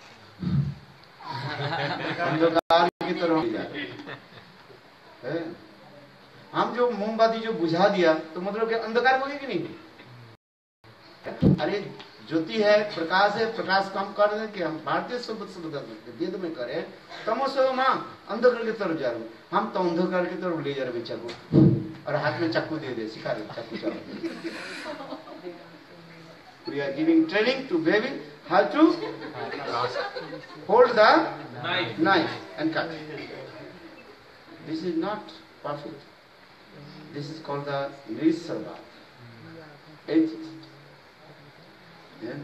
Speaker 5: अंधकार की तरफ जाते हैं। हम जो मोमबत्ती जो बुझा दिया तो मतलब कि अंधकार होगी कि नहीं? अरे ज्योति है, प्रकाश है, प्रकाश कम कर दें कि हम भारतीय शब्द वेद में करें तमसो मां अंधकार की तरफ जा रहे हैं, हम तो अंधकार की तरफ ले जा रहे बच्चा को और हाथ में चाकू दे दे, सिखा रहे चाकू चला। We are giving training to baby how to hold the knife and cut. This is not perfect. This is called the Nisarva. Atheist. Yeah.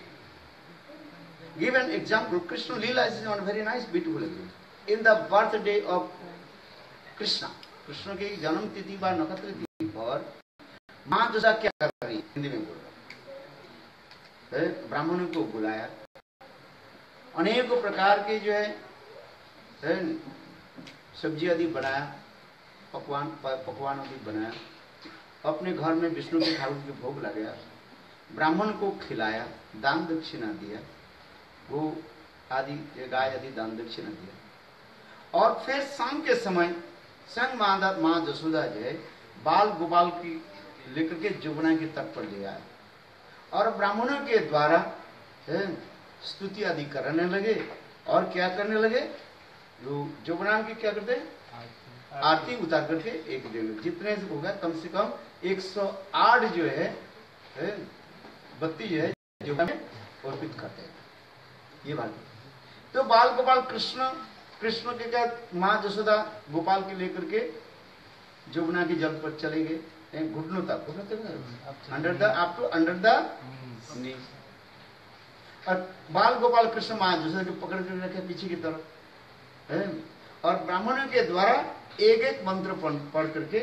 Speaker 5: Give an example. Krishna Leela is one very nice, beautiful example. In the birthday of Krishna, Krishna की जन्म तिथि व नक्षत्र तिथि पर माँ जैसा क्या कर रही है? हिंदी में बोल रहा है, ब्राह्मणों को बुलाया, अनेक प्रकार के जो है सब्जी आदि बनाया, पकवान आदि बनाया, अपने घर में विष्णु के ठाकुर के भोग लगाया, ब्राह्मण को खिलाया, दान दक्षिणा दिया, गो आदि गाय आदि दान दक्षिणा दिया। और फिर शाम के समय संग माँ जसोदा जो है बाल गोपाल की लेकर के जमुना के तट पर ले आए और ब्राह्मणों के द्वारा स्तुति आदि करने लगे। और क्या करने लगे? जो जमुना की क्या करते हैं? आरती उतार करके एक डेढ़ जितने से होगा कम से कम 108 जो है बत्ती जो है जमुना में अर्पित करते हैं। ये बात तो बाल गोपाल कृष्ण के क्या माँ जसोदा गोपाल के लेकर के जमुना के जल पर चले गए घुटनों तक अंडर द नी। और बाल गोपाल कृष्ण माँ जसोदा के पकड़ कर रखे पीछे की तरफ और ब्राह्मणों के द्वारा एक एक मंत्र पढ़ करके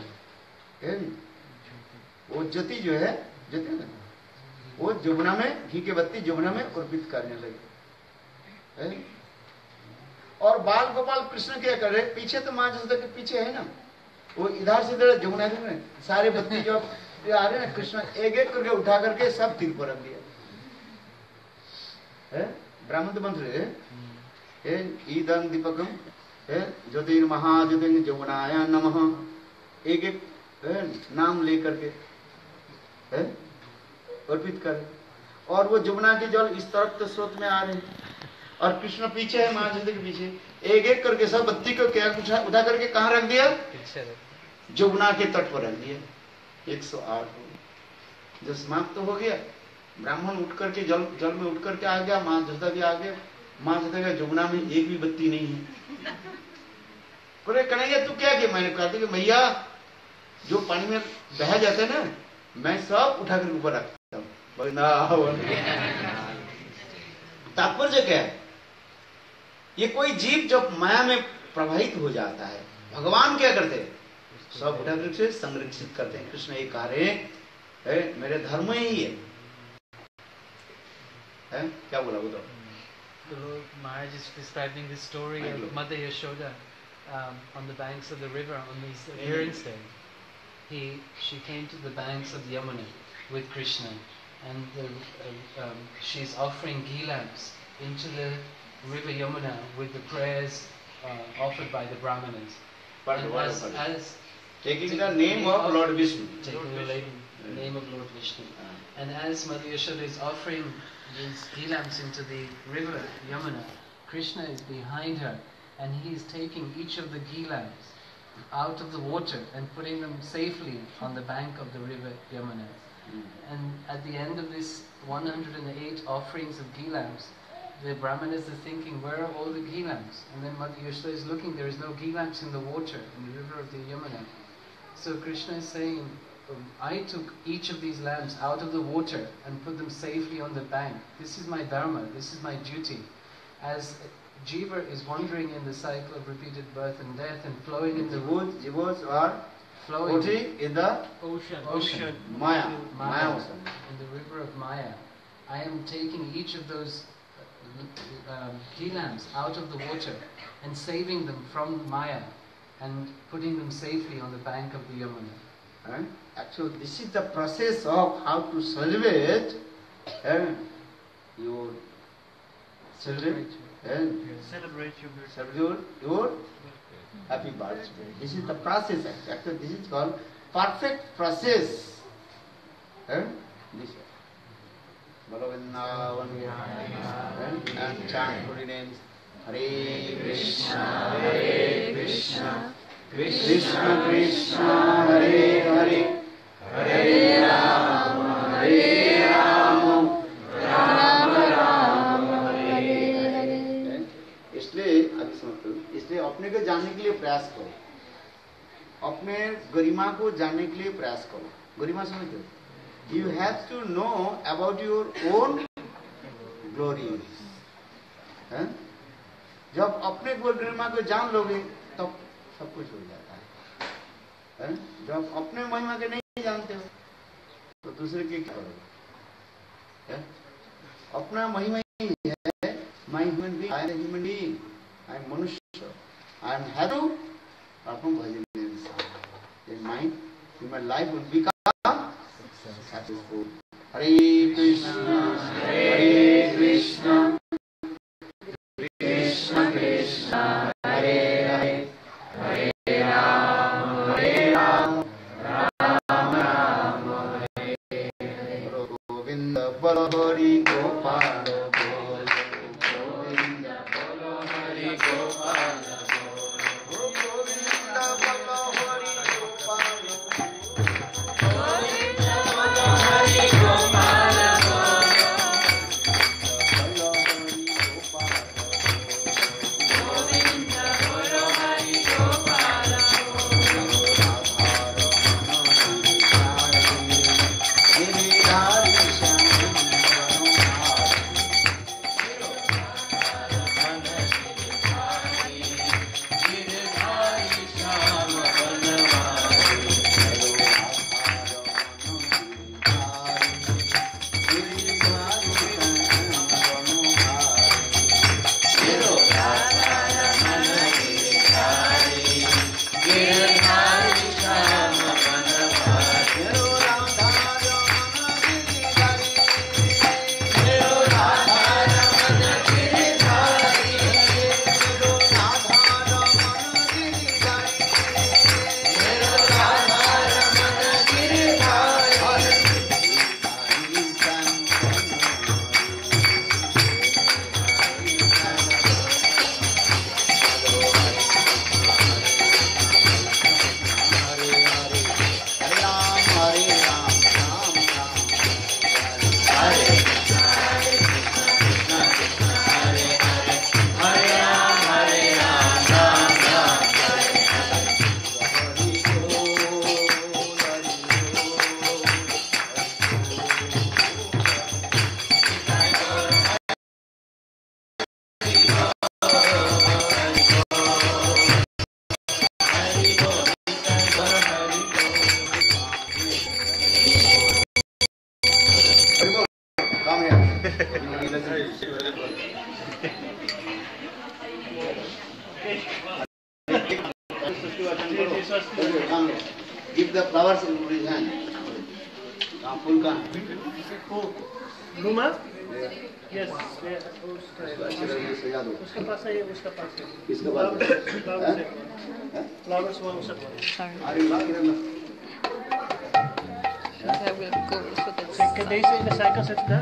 Speaker 5: वो ज्योति जो है ज्योति वो जमुना में घी के बत्ती जमुना में अर्पित करने लगे। और बाल गोपाल कृष्ण क्या कर रहे? पीछे तो माँ जसोदा के पीछे है ना, वो इधर से इधर जमुना में सारे बत्ती जो आ रहे ना, कृष्ण एक एक करके उठा करके सब तीर पर रख दिया। ब्राह्मण मंत्र ईदं दीपकम ज्योतिर्महाज्योतिर् जमुनाय नमः, एक एक नाम लेकर के अर्पित कर। और वो जमुना के जल इस तरफ स्रोत में आ रहे हैं और कृष्ण पीछे है, माँ जसोदा के पीछे, एक एक करके सब बत्ती को क्या उठा करके कहाँ रख दिया? जमुना के तट पर रख दिया। 108 जो समाप्त तो हो गया। ब्राह्मण उठ करके जल में उठ करके आ गया, माँ जसोदा भी आ गया। माँ जसोदा का जमुना में एक भी बत्ती नहीं है। बोले कन्हैया तू क्या किया? मैंने कहा था कि भैया जो पानी में बह जाते हैं ना, मैं सब उठा कर ऊपर रखता हूँ। तात्पर्य क्या है? ये कोई जीव जब माया में प्रभावित हो जाता है, भगवान क्या करते हैं? सब उठा कर से संरक्षित करते हैं। कृष्ण ये कार्य मेरे धर्म ही है। क्या बोला वो?
Speaker 6: The Lord Maharaj is describing the story of Mother Yashoda on the banks of the river on these appearance days. She came to the banks of Yamuna with Krishna, and she's offering ghee lamps into the river Yamuna with the prayers offered by the Brahmanas. As
Speaker 5: taking the name of Lord Vishnu.
Speaker 6: Taking the name of Lord Vishnu. And as Mother Yashoda is offering these ghee lamps into the river Yamuna, Krishna is behind her and he is taking each of the ghee lamps out of the water and putting them safely on the bank of the river Yamuna. And at the end of this 108 offerings of ghee lamps, the Brahmanas are thinking, where are all the ghee lamps? And then Mother Yashoda is looking, there is no ghee lamps in the water, in the river of the Yamuna. So Krishna is saying, I took each of these lamps out of the water and put them safely on the bank. This is my dharma, this is my duty. As Jiva is wandering in the cycle of repeated birth and death and flowing in the
Speaker 5: Jivas are floating in the
Speaker 6: ocean.
Speaker 5: Maya.
Speaker 6: Maya, in the river of Maya. I am taking each of those ghee lamps out of the water and saving them from Maya and putting them safely on the bank of the Yamuna.
Speaker 5: And actually, this is the process of how to celebrate your children and
Speaker 3: Celebrate your birthday.
Speaker 5: celebrate your happy birthday. This is the process. Actually, this is called perfect process. This Bolo Vrindavan and chant holy names. Hare Krishna, Hare Krishna, Krishna Krishna, Hare Hare, Hare Rama, Hare Rama, Rama Rama, Hare Hare. इसलिए अभी समझो, इसलिए अपने को जानने के लिए प्रयास करो, अपने गरिमा को जानने के लिए प्रयास करो. गरिमा समझो? You have to know about your own glory. जब अपने गरिमा को जान लोगे तब सब कुछ हो जाता है. जब अपने महिमा के नहीं जानते हो तो दूसरे के क्या करोगे? अपना महिमा ही है. My human being, I am a human being, I am मनुष्य, I am happy. आपको भजन in mind, my life will become successful. Hare Krishna, Hare Krishna, Krishna Krishna, Hare Hare, Hare Rama, Hare Rama, Rama Rama, Hare Hare. Govinda Bolo Hari Gopal, Govinda Bolo Hari Gopal, Govinda Bolo Hari Gopal, Govinda Bolo Hari Gopal, Give the flowers in his hand. फूल का
Speaker 3: Luma? Yes.
Speaker 5: सजा दो.
Speaker 3: उसका पास है, उसका पास है.
Speaker 5: किसके पास है?
Speaker 3: Flowers वहाँ सब है.
Speaker 5: अरे वाह Kiran.
Speaker 7: I will go so that
Speaker 3: Can they say the cycle sets that?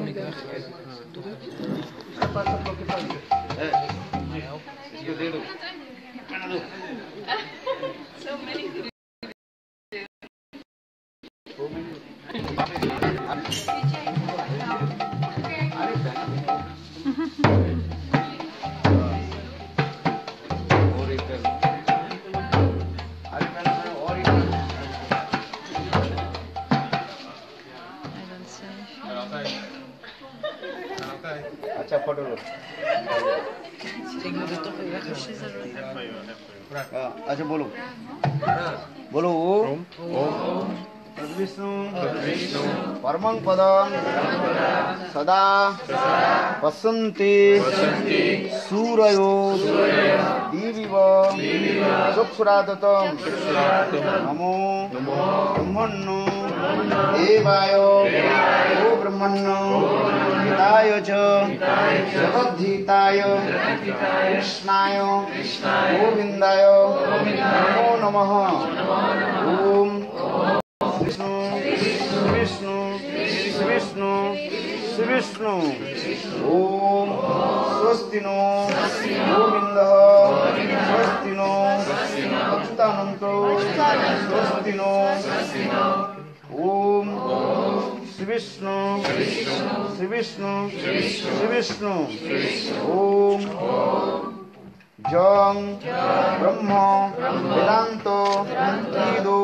Speaker 5: अच्छा फोटो लो। अच्छा बोलो बोलो ओम विष्णु परमं पदं सदा पश्यन्ति सूरयो दिविव चक्षुरादतं नमो ब्रह्मण्यो देवाय ओ ब्रह्मण्यो हिताय च जगद्धिताय कृष्णाय गोविन्दाय नमो नमः। ओम विष्णु विष्णु विष्णु विष्णु। ओम स्वस्ति नो गोविन्दः स्वस्ति नो अच्युतानन्तो स्वस्ति नो। ओम विष्णु विष्णु विष्णु। ओम जं ब्रह्म वेदांतो विदो।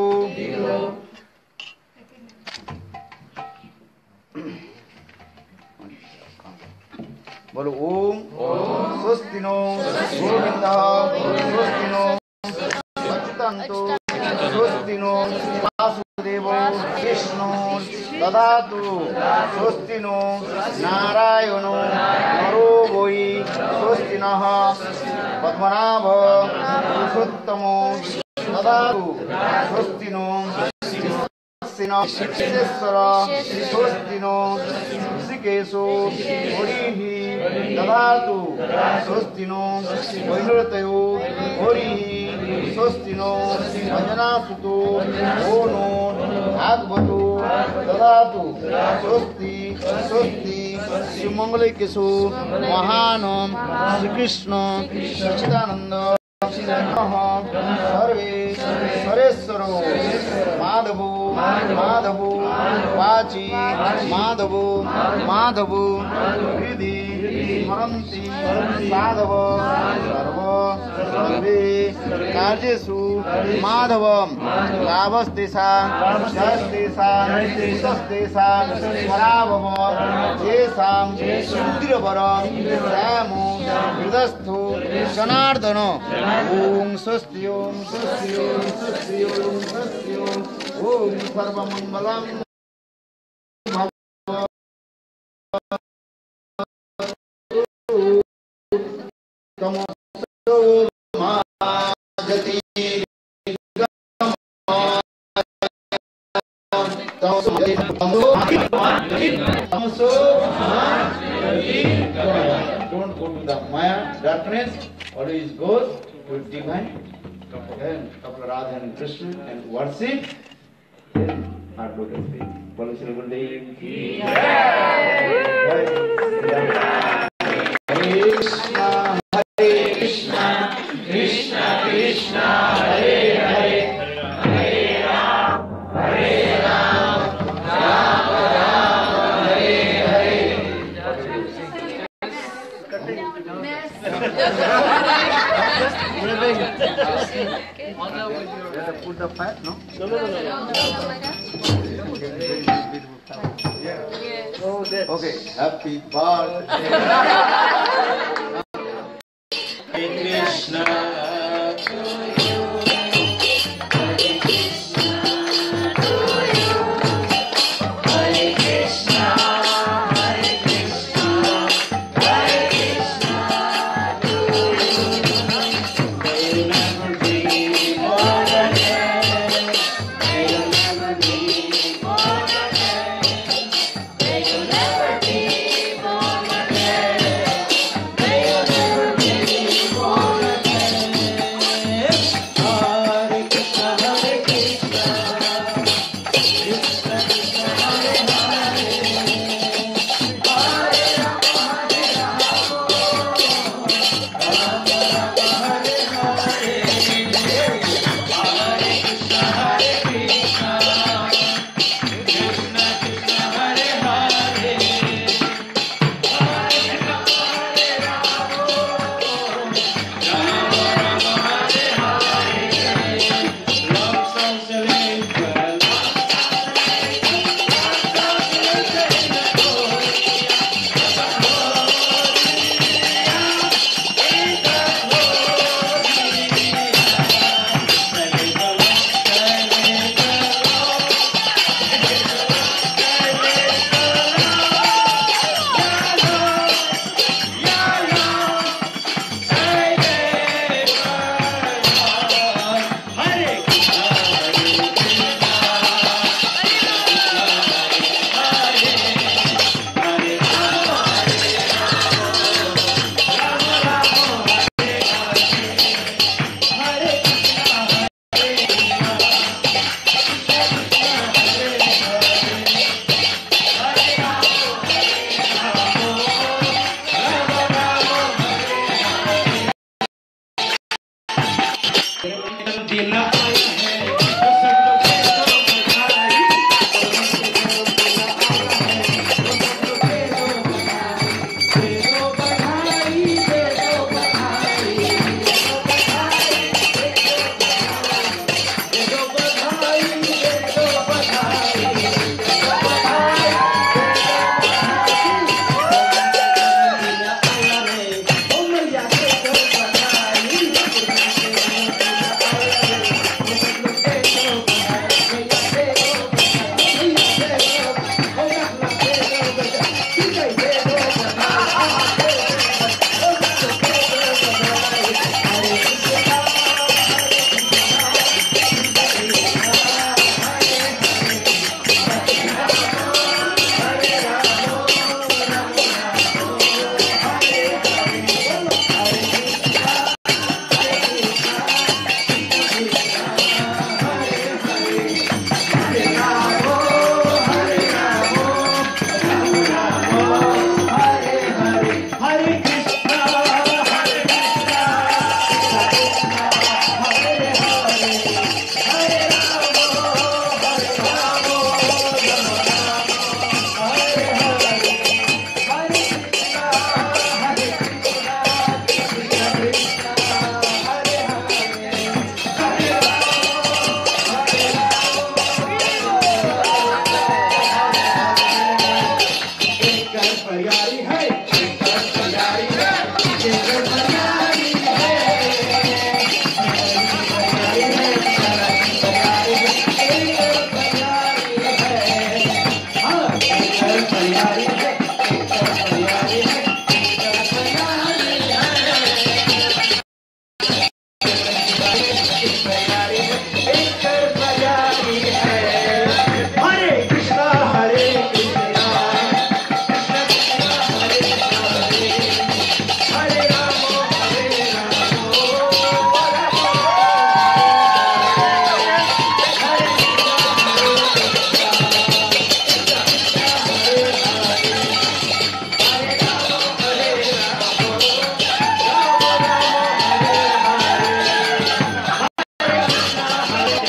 Speaker 5: बोलो ओम स्वस्ति नो गोविन्दः स्वस्ति नो अच्युतानन्तो स्वस्ति नो वासुदेवो विष्णु ददातु स्वस्ति नो नारायणो नरो वै स्वस्ति नः पद्मनाभ पुरुषोत्तमो ददातु स्वस्ति नो विश्वेश्वर स्वस्ति नो ऋषिकेशो हरिः ददातु स्वस्ति नो वैनृतयो हरिः स्वस्ति नो अंजनासुतो ओ नो भागवतो ददातु स्वस्ति स्वस्ति श्रीमंगलकेशो महानं श्रीकृष्ण सच्चिदानंद सर्वे सरेश्वरो माधवो माधवो वाची माधवो माधवो हृदि स्मरन्ति साधव सर्व सर्वे कार्येषु माधवं लाभस्तेषां जयस्तेषां पराभव येषां सुदृढवरं श्यामो हृदस्थो जनार्दन। ओम स्वस्ति ओम स्वस्ति ओम स्वस्ति ओम स्वस्ति ओम। ओम सर्वमंगलं तमसो मा जति तमसो don't go to the Maya darkness, always goes to divine and couple Radha and Krishna and worship in our lotus feet. Bolo Shri Gurudev ki jai. Krishna Hare Krishna Krishna Krishna Hare Hare Hare Ram Hare Ram Ram Ram Hare Hare. Put the fat, no? Okay, happy birthday. Krishna to you. Hare Krishna to you. Hare Krishna, Hare Krishna, Hare Krishna to you. May you never be born again. May you never be born again. May you never be born again. May you never be born again.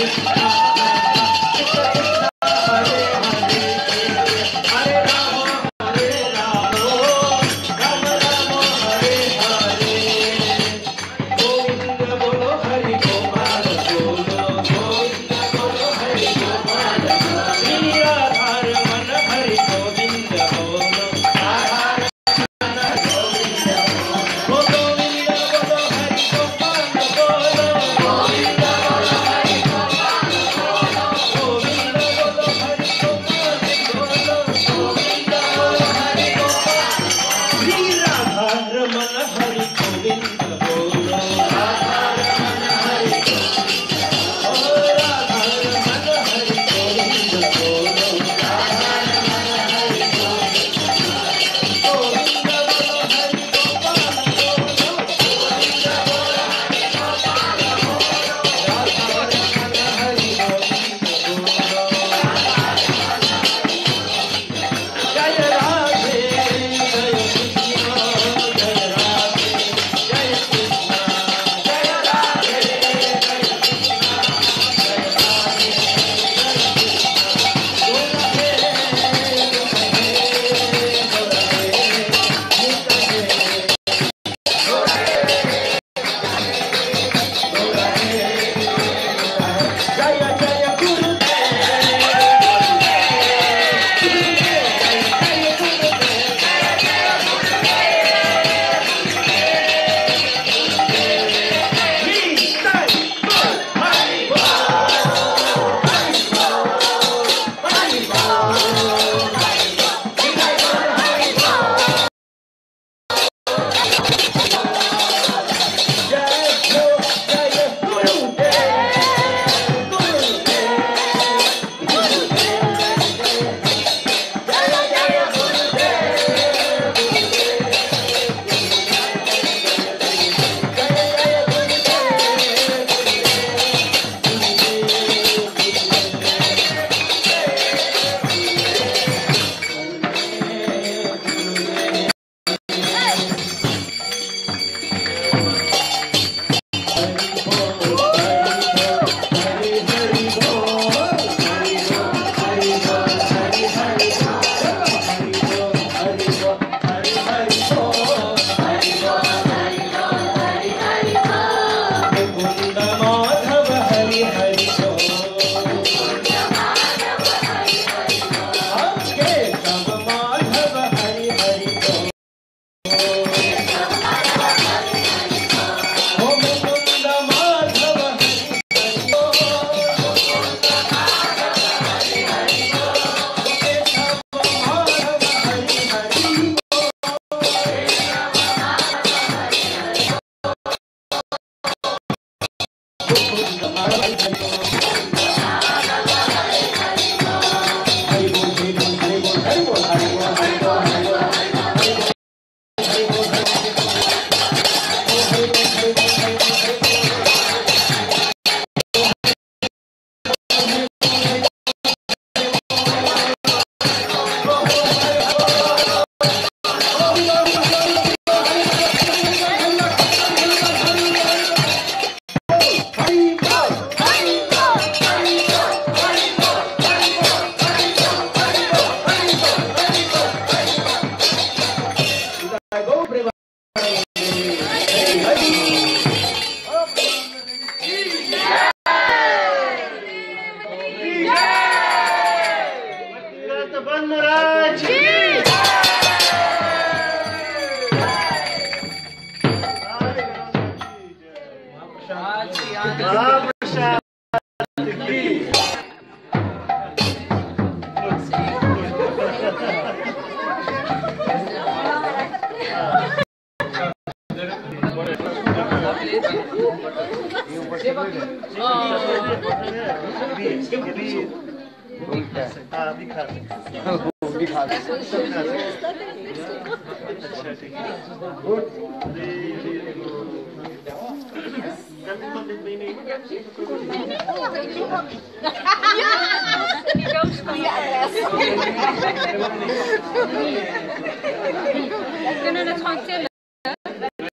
Speaker 7: Kunnen het gewoon tillen?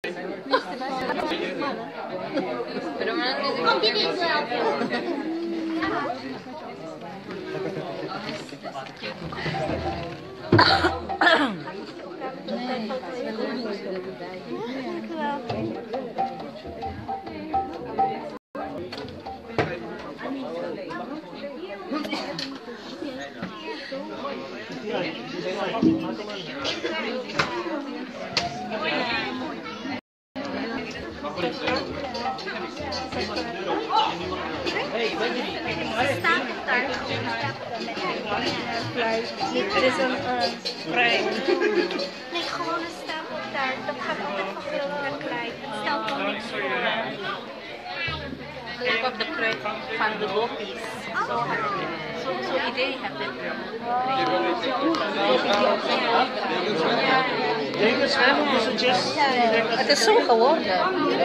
Speaker 7: Pero Er is een vrij. Nee, gewoon een stapeltaart. Dat gaat altijd van groot naar klein. Het stelt wel niks voor.
Speaker 4: Kijk op de pruik van de bokkies. Zo'n idee heb ik. Het is zo geworden.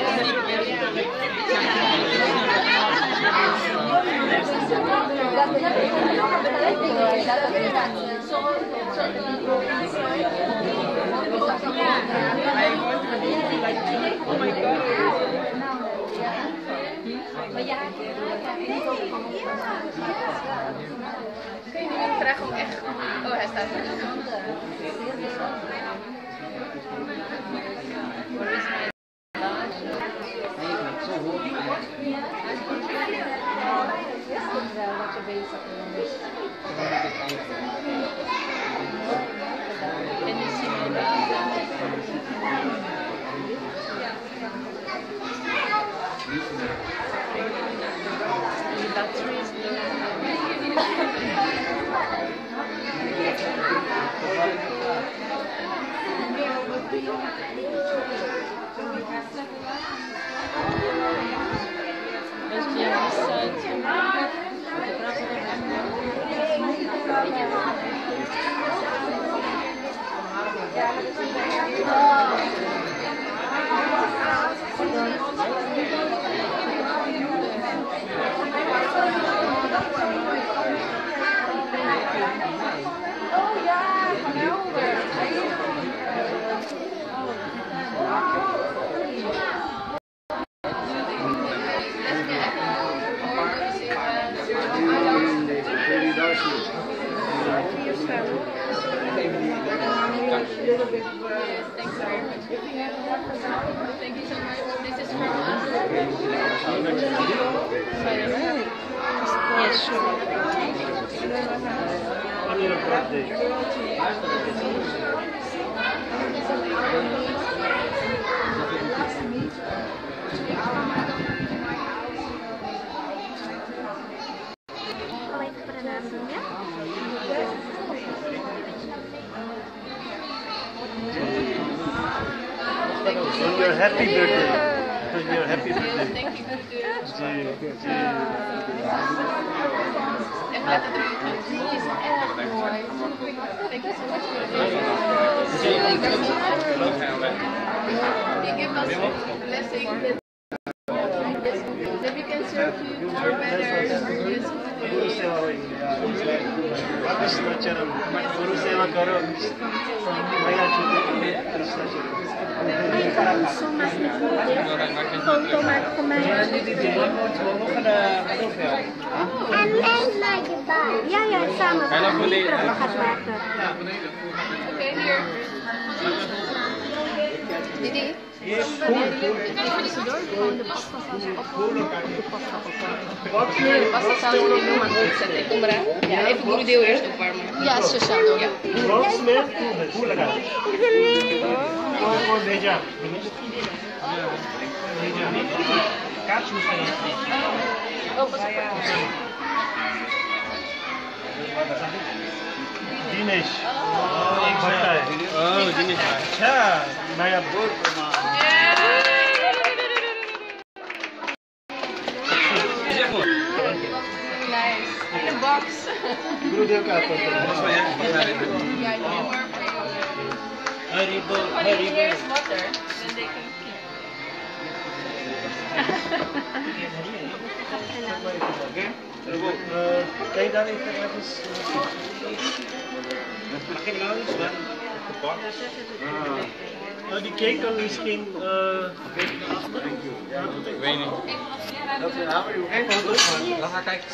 Speaker 4: Ik krijg hem echt. Oh, hij staat er.
Speaker 3: Happy birthday. Your happy birthday.
Speaker 4: Thank you. You give us blessing. Then we can serve you more better.
Speaker 3: Guru Seva hoy. Krishna Charan. Guru Seva karo. Maya chute. Krishna Charan.
Speaker 7: Ja, samen.
Speaker 4: Okay, here. Didi? Pasta saus die nu aan het zetten. Kom maar. Ja, even Gurudeo eerst opwarmen. Ja, speciaal doen. Ja.
Speaker 3: और भेजा दिनेश एक भट्टा है दिनेश अच्छा नया board
Speaker 4: Nice. In a box.
Speaker 3: गुरुदेव का
Speaker 4: Here's water. Then they can keep.
Speaker 3: कहीं डाले die cake kan misschien
Speaker 2: Ik weet niet. Dan ga ik kijken.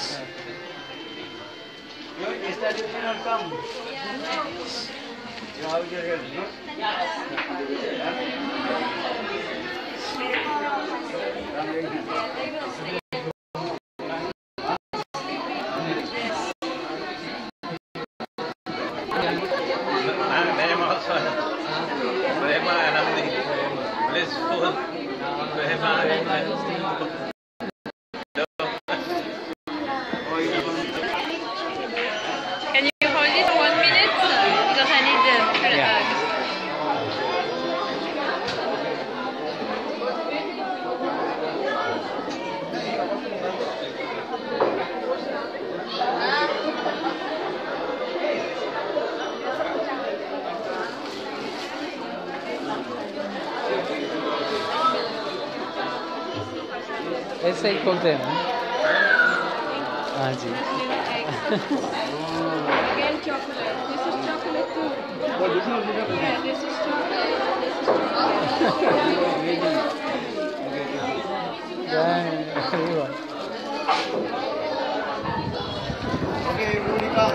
Speaker 3: Is that your come? You have your head, no?
Speaker 7: Can you hold it for 1 minute? Because I need the
Speaker 6: ऐसे ही खोलते हैं ना? हाँ जी।
Speaker 1: Again chocolate. This is chocolate too. Yeah, this is chocolate. This is chocolate.
Speaker 6: Yeah,
Speaker 5: Okay, Rudy, come.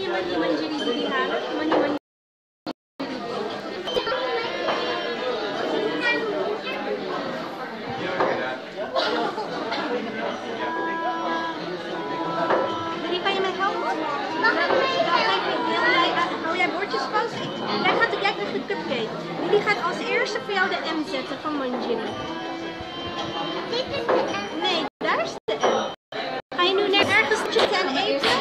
Speaker 7: je manjiri jullie halen? Manjiri. Wie kan je mij helpen? Hou jij bordjes vast? Jij gaat de cupcake. Jullie gaat als eerste voor jou de M zetten van manjiri. Dit is de M. Nee, daar is de M. Ga je nu naar ergens zitten en eten?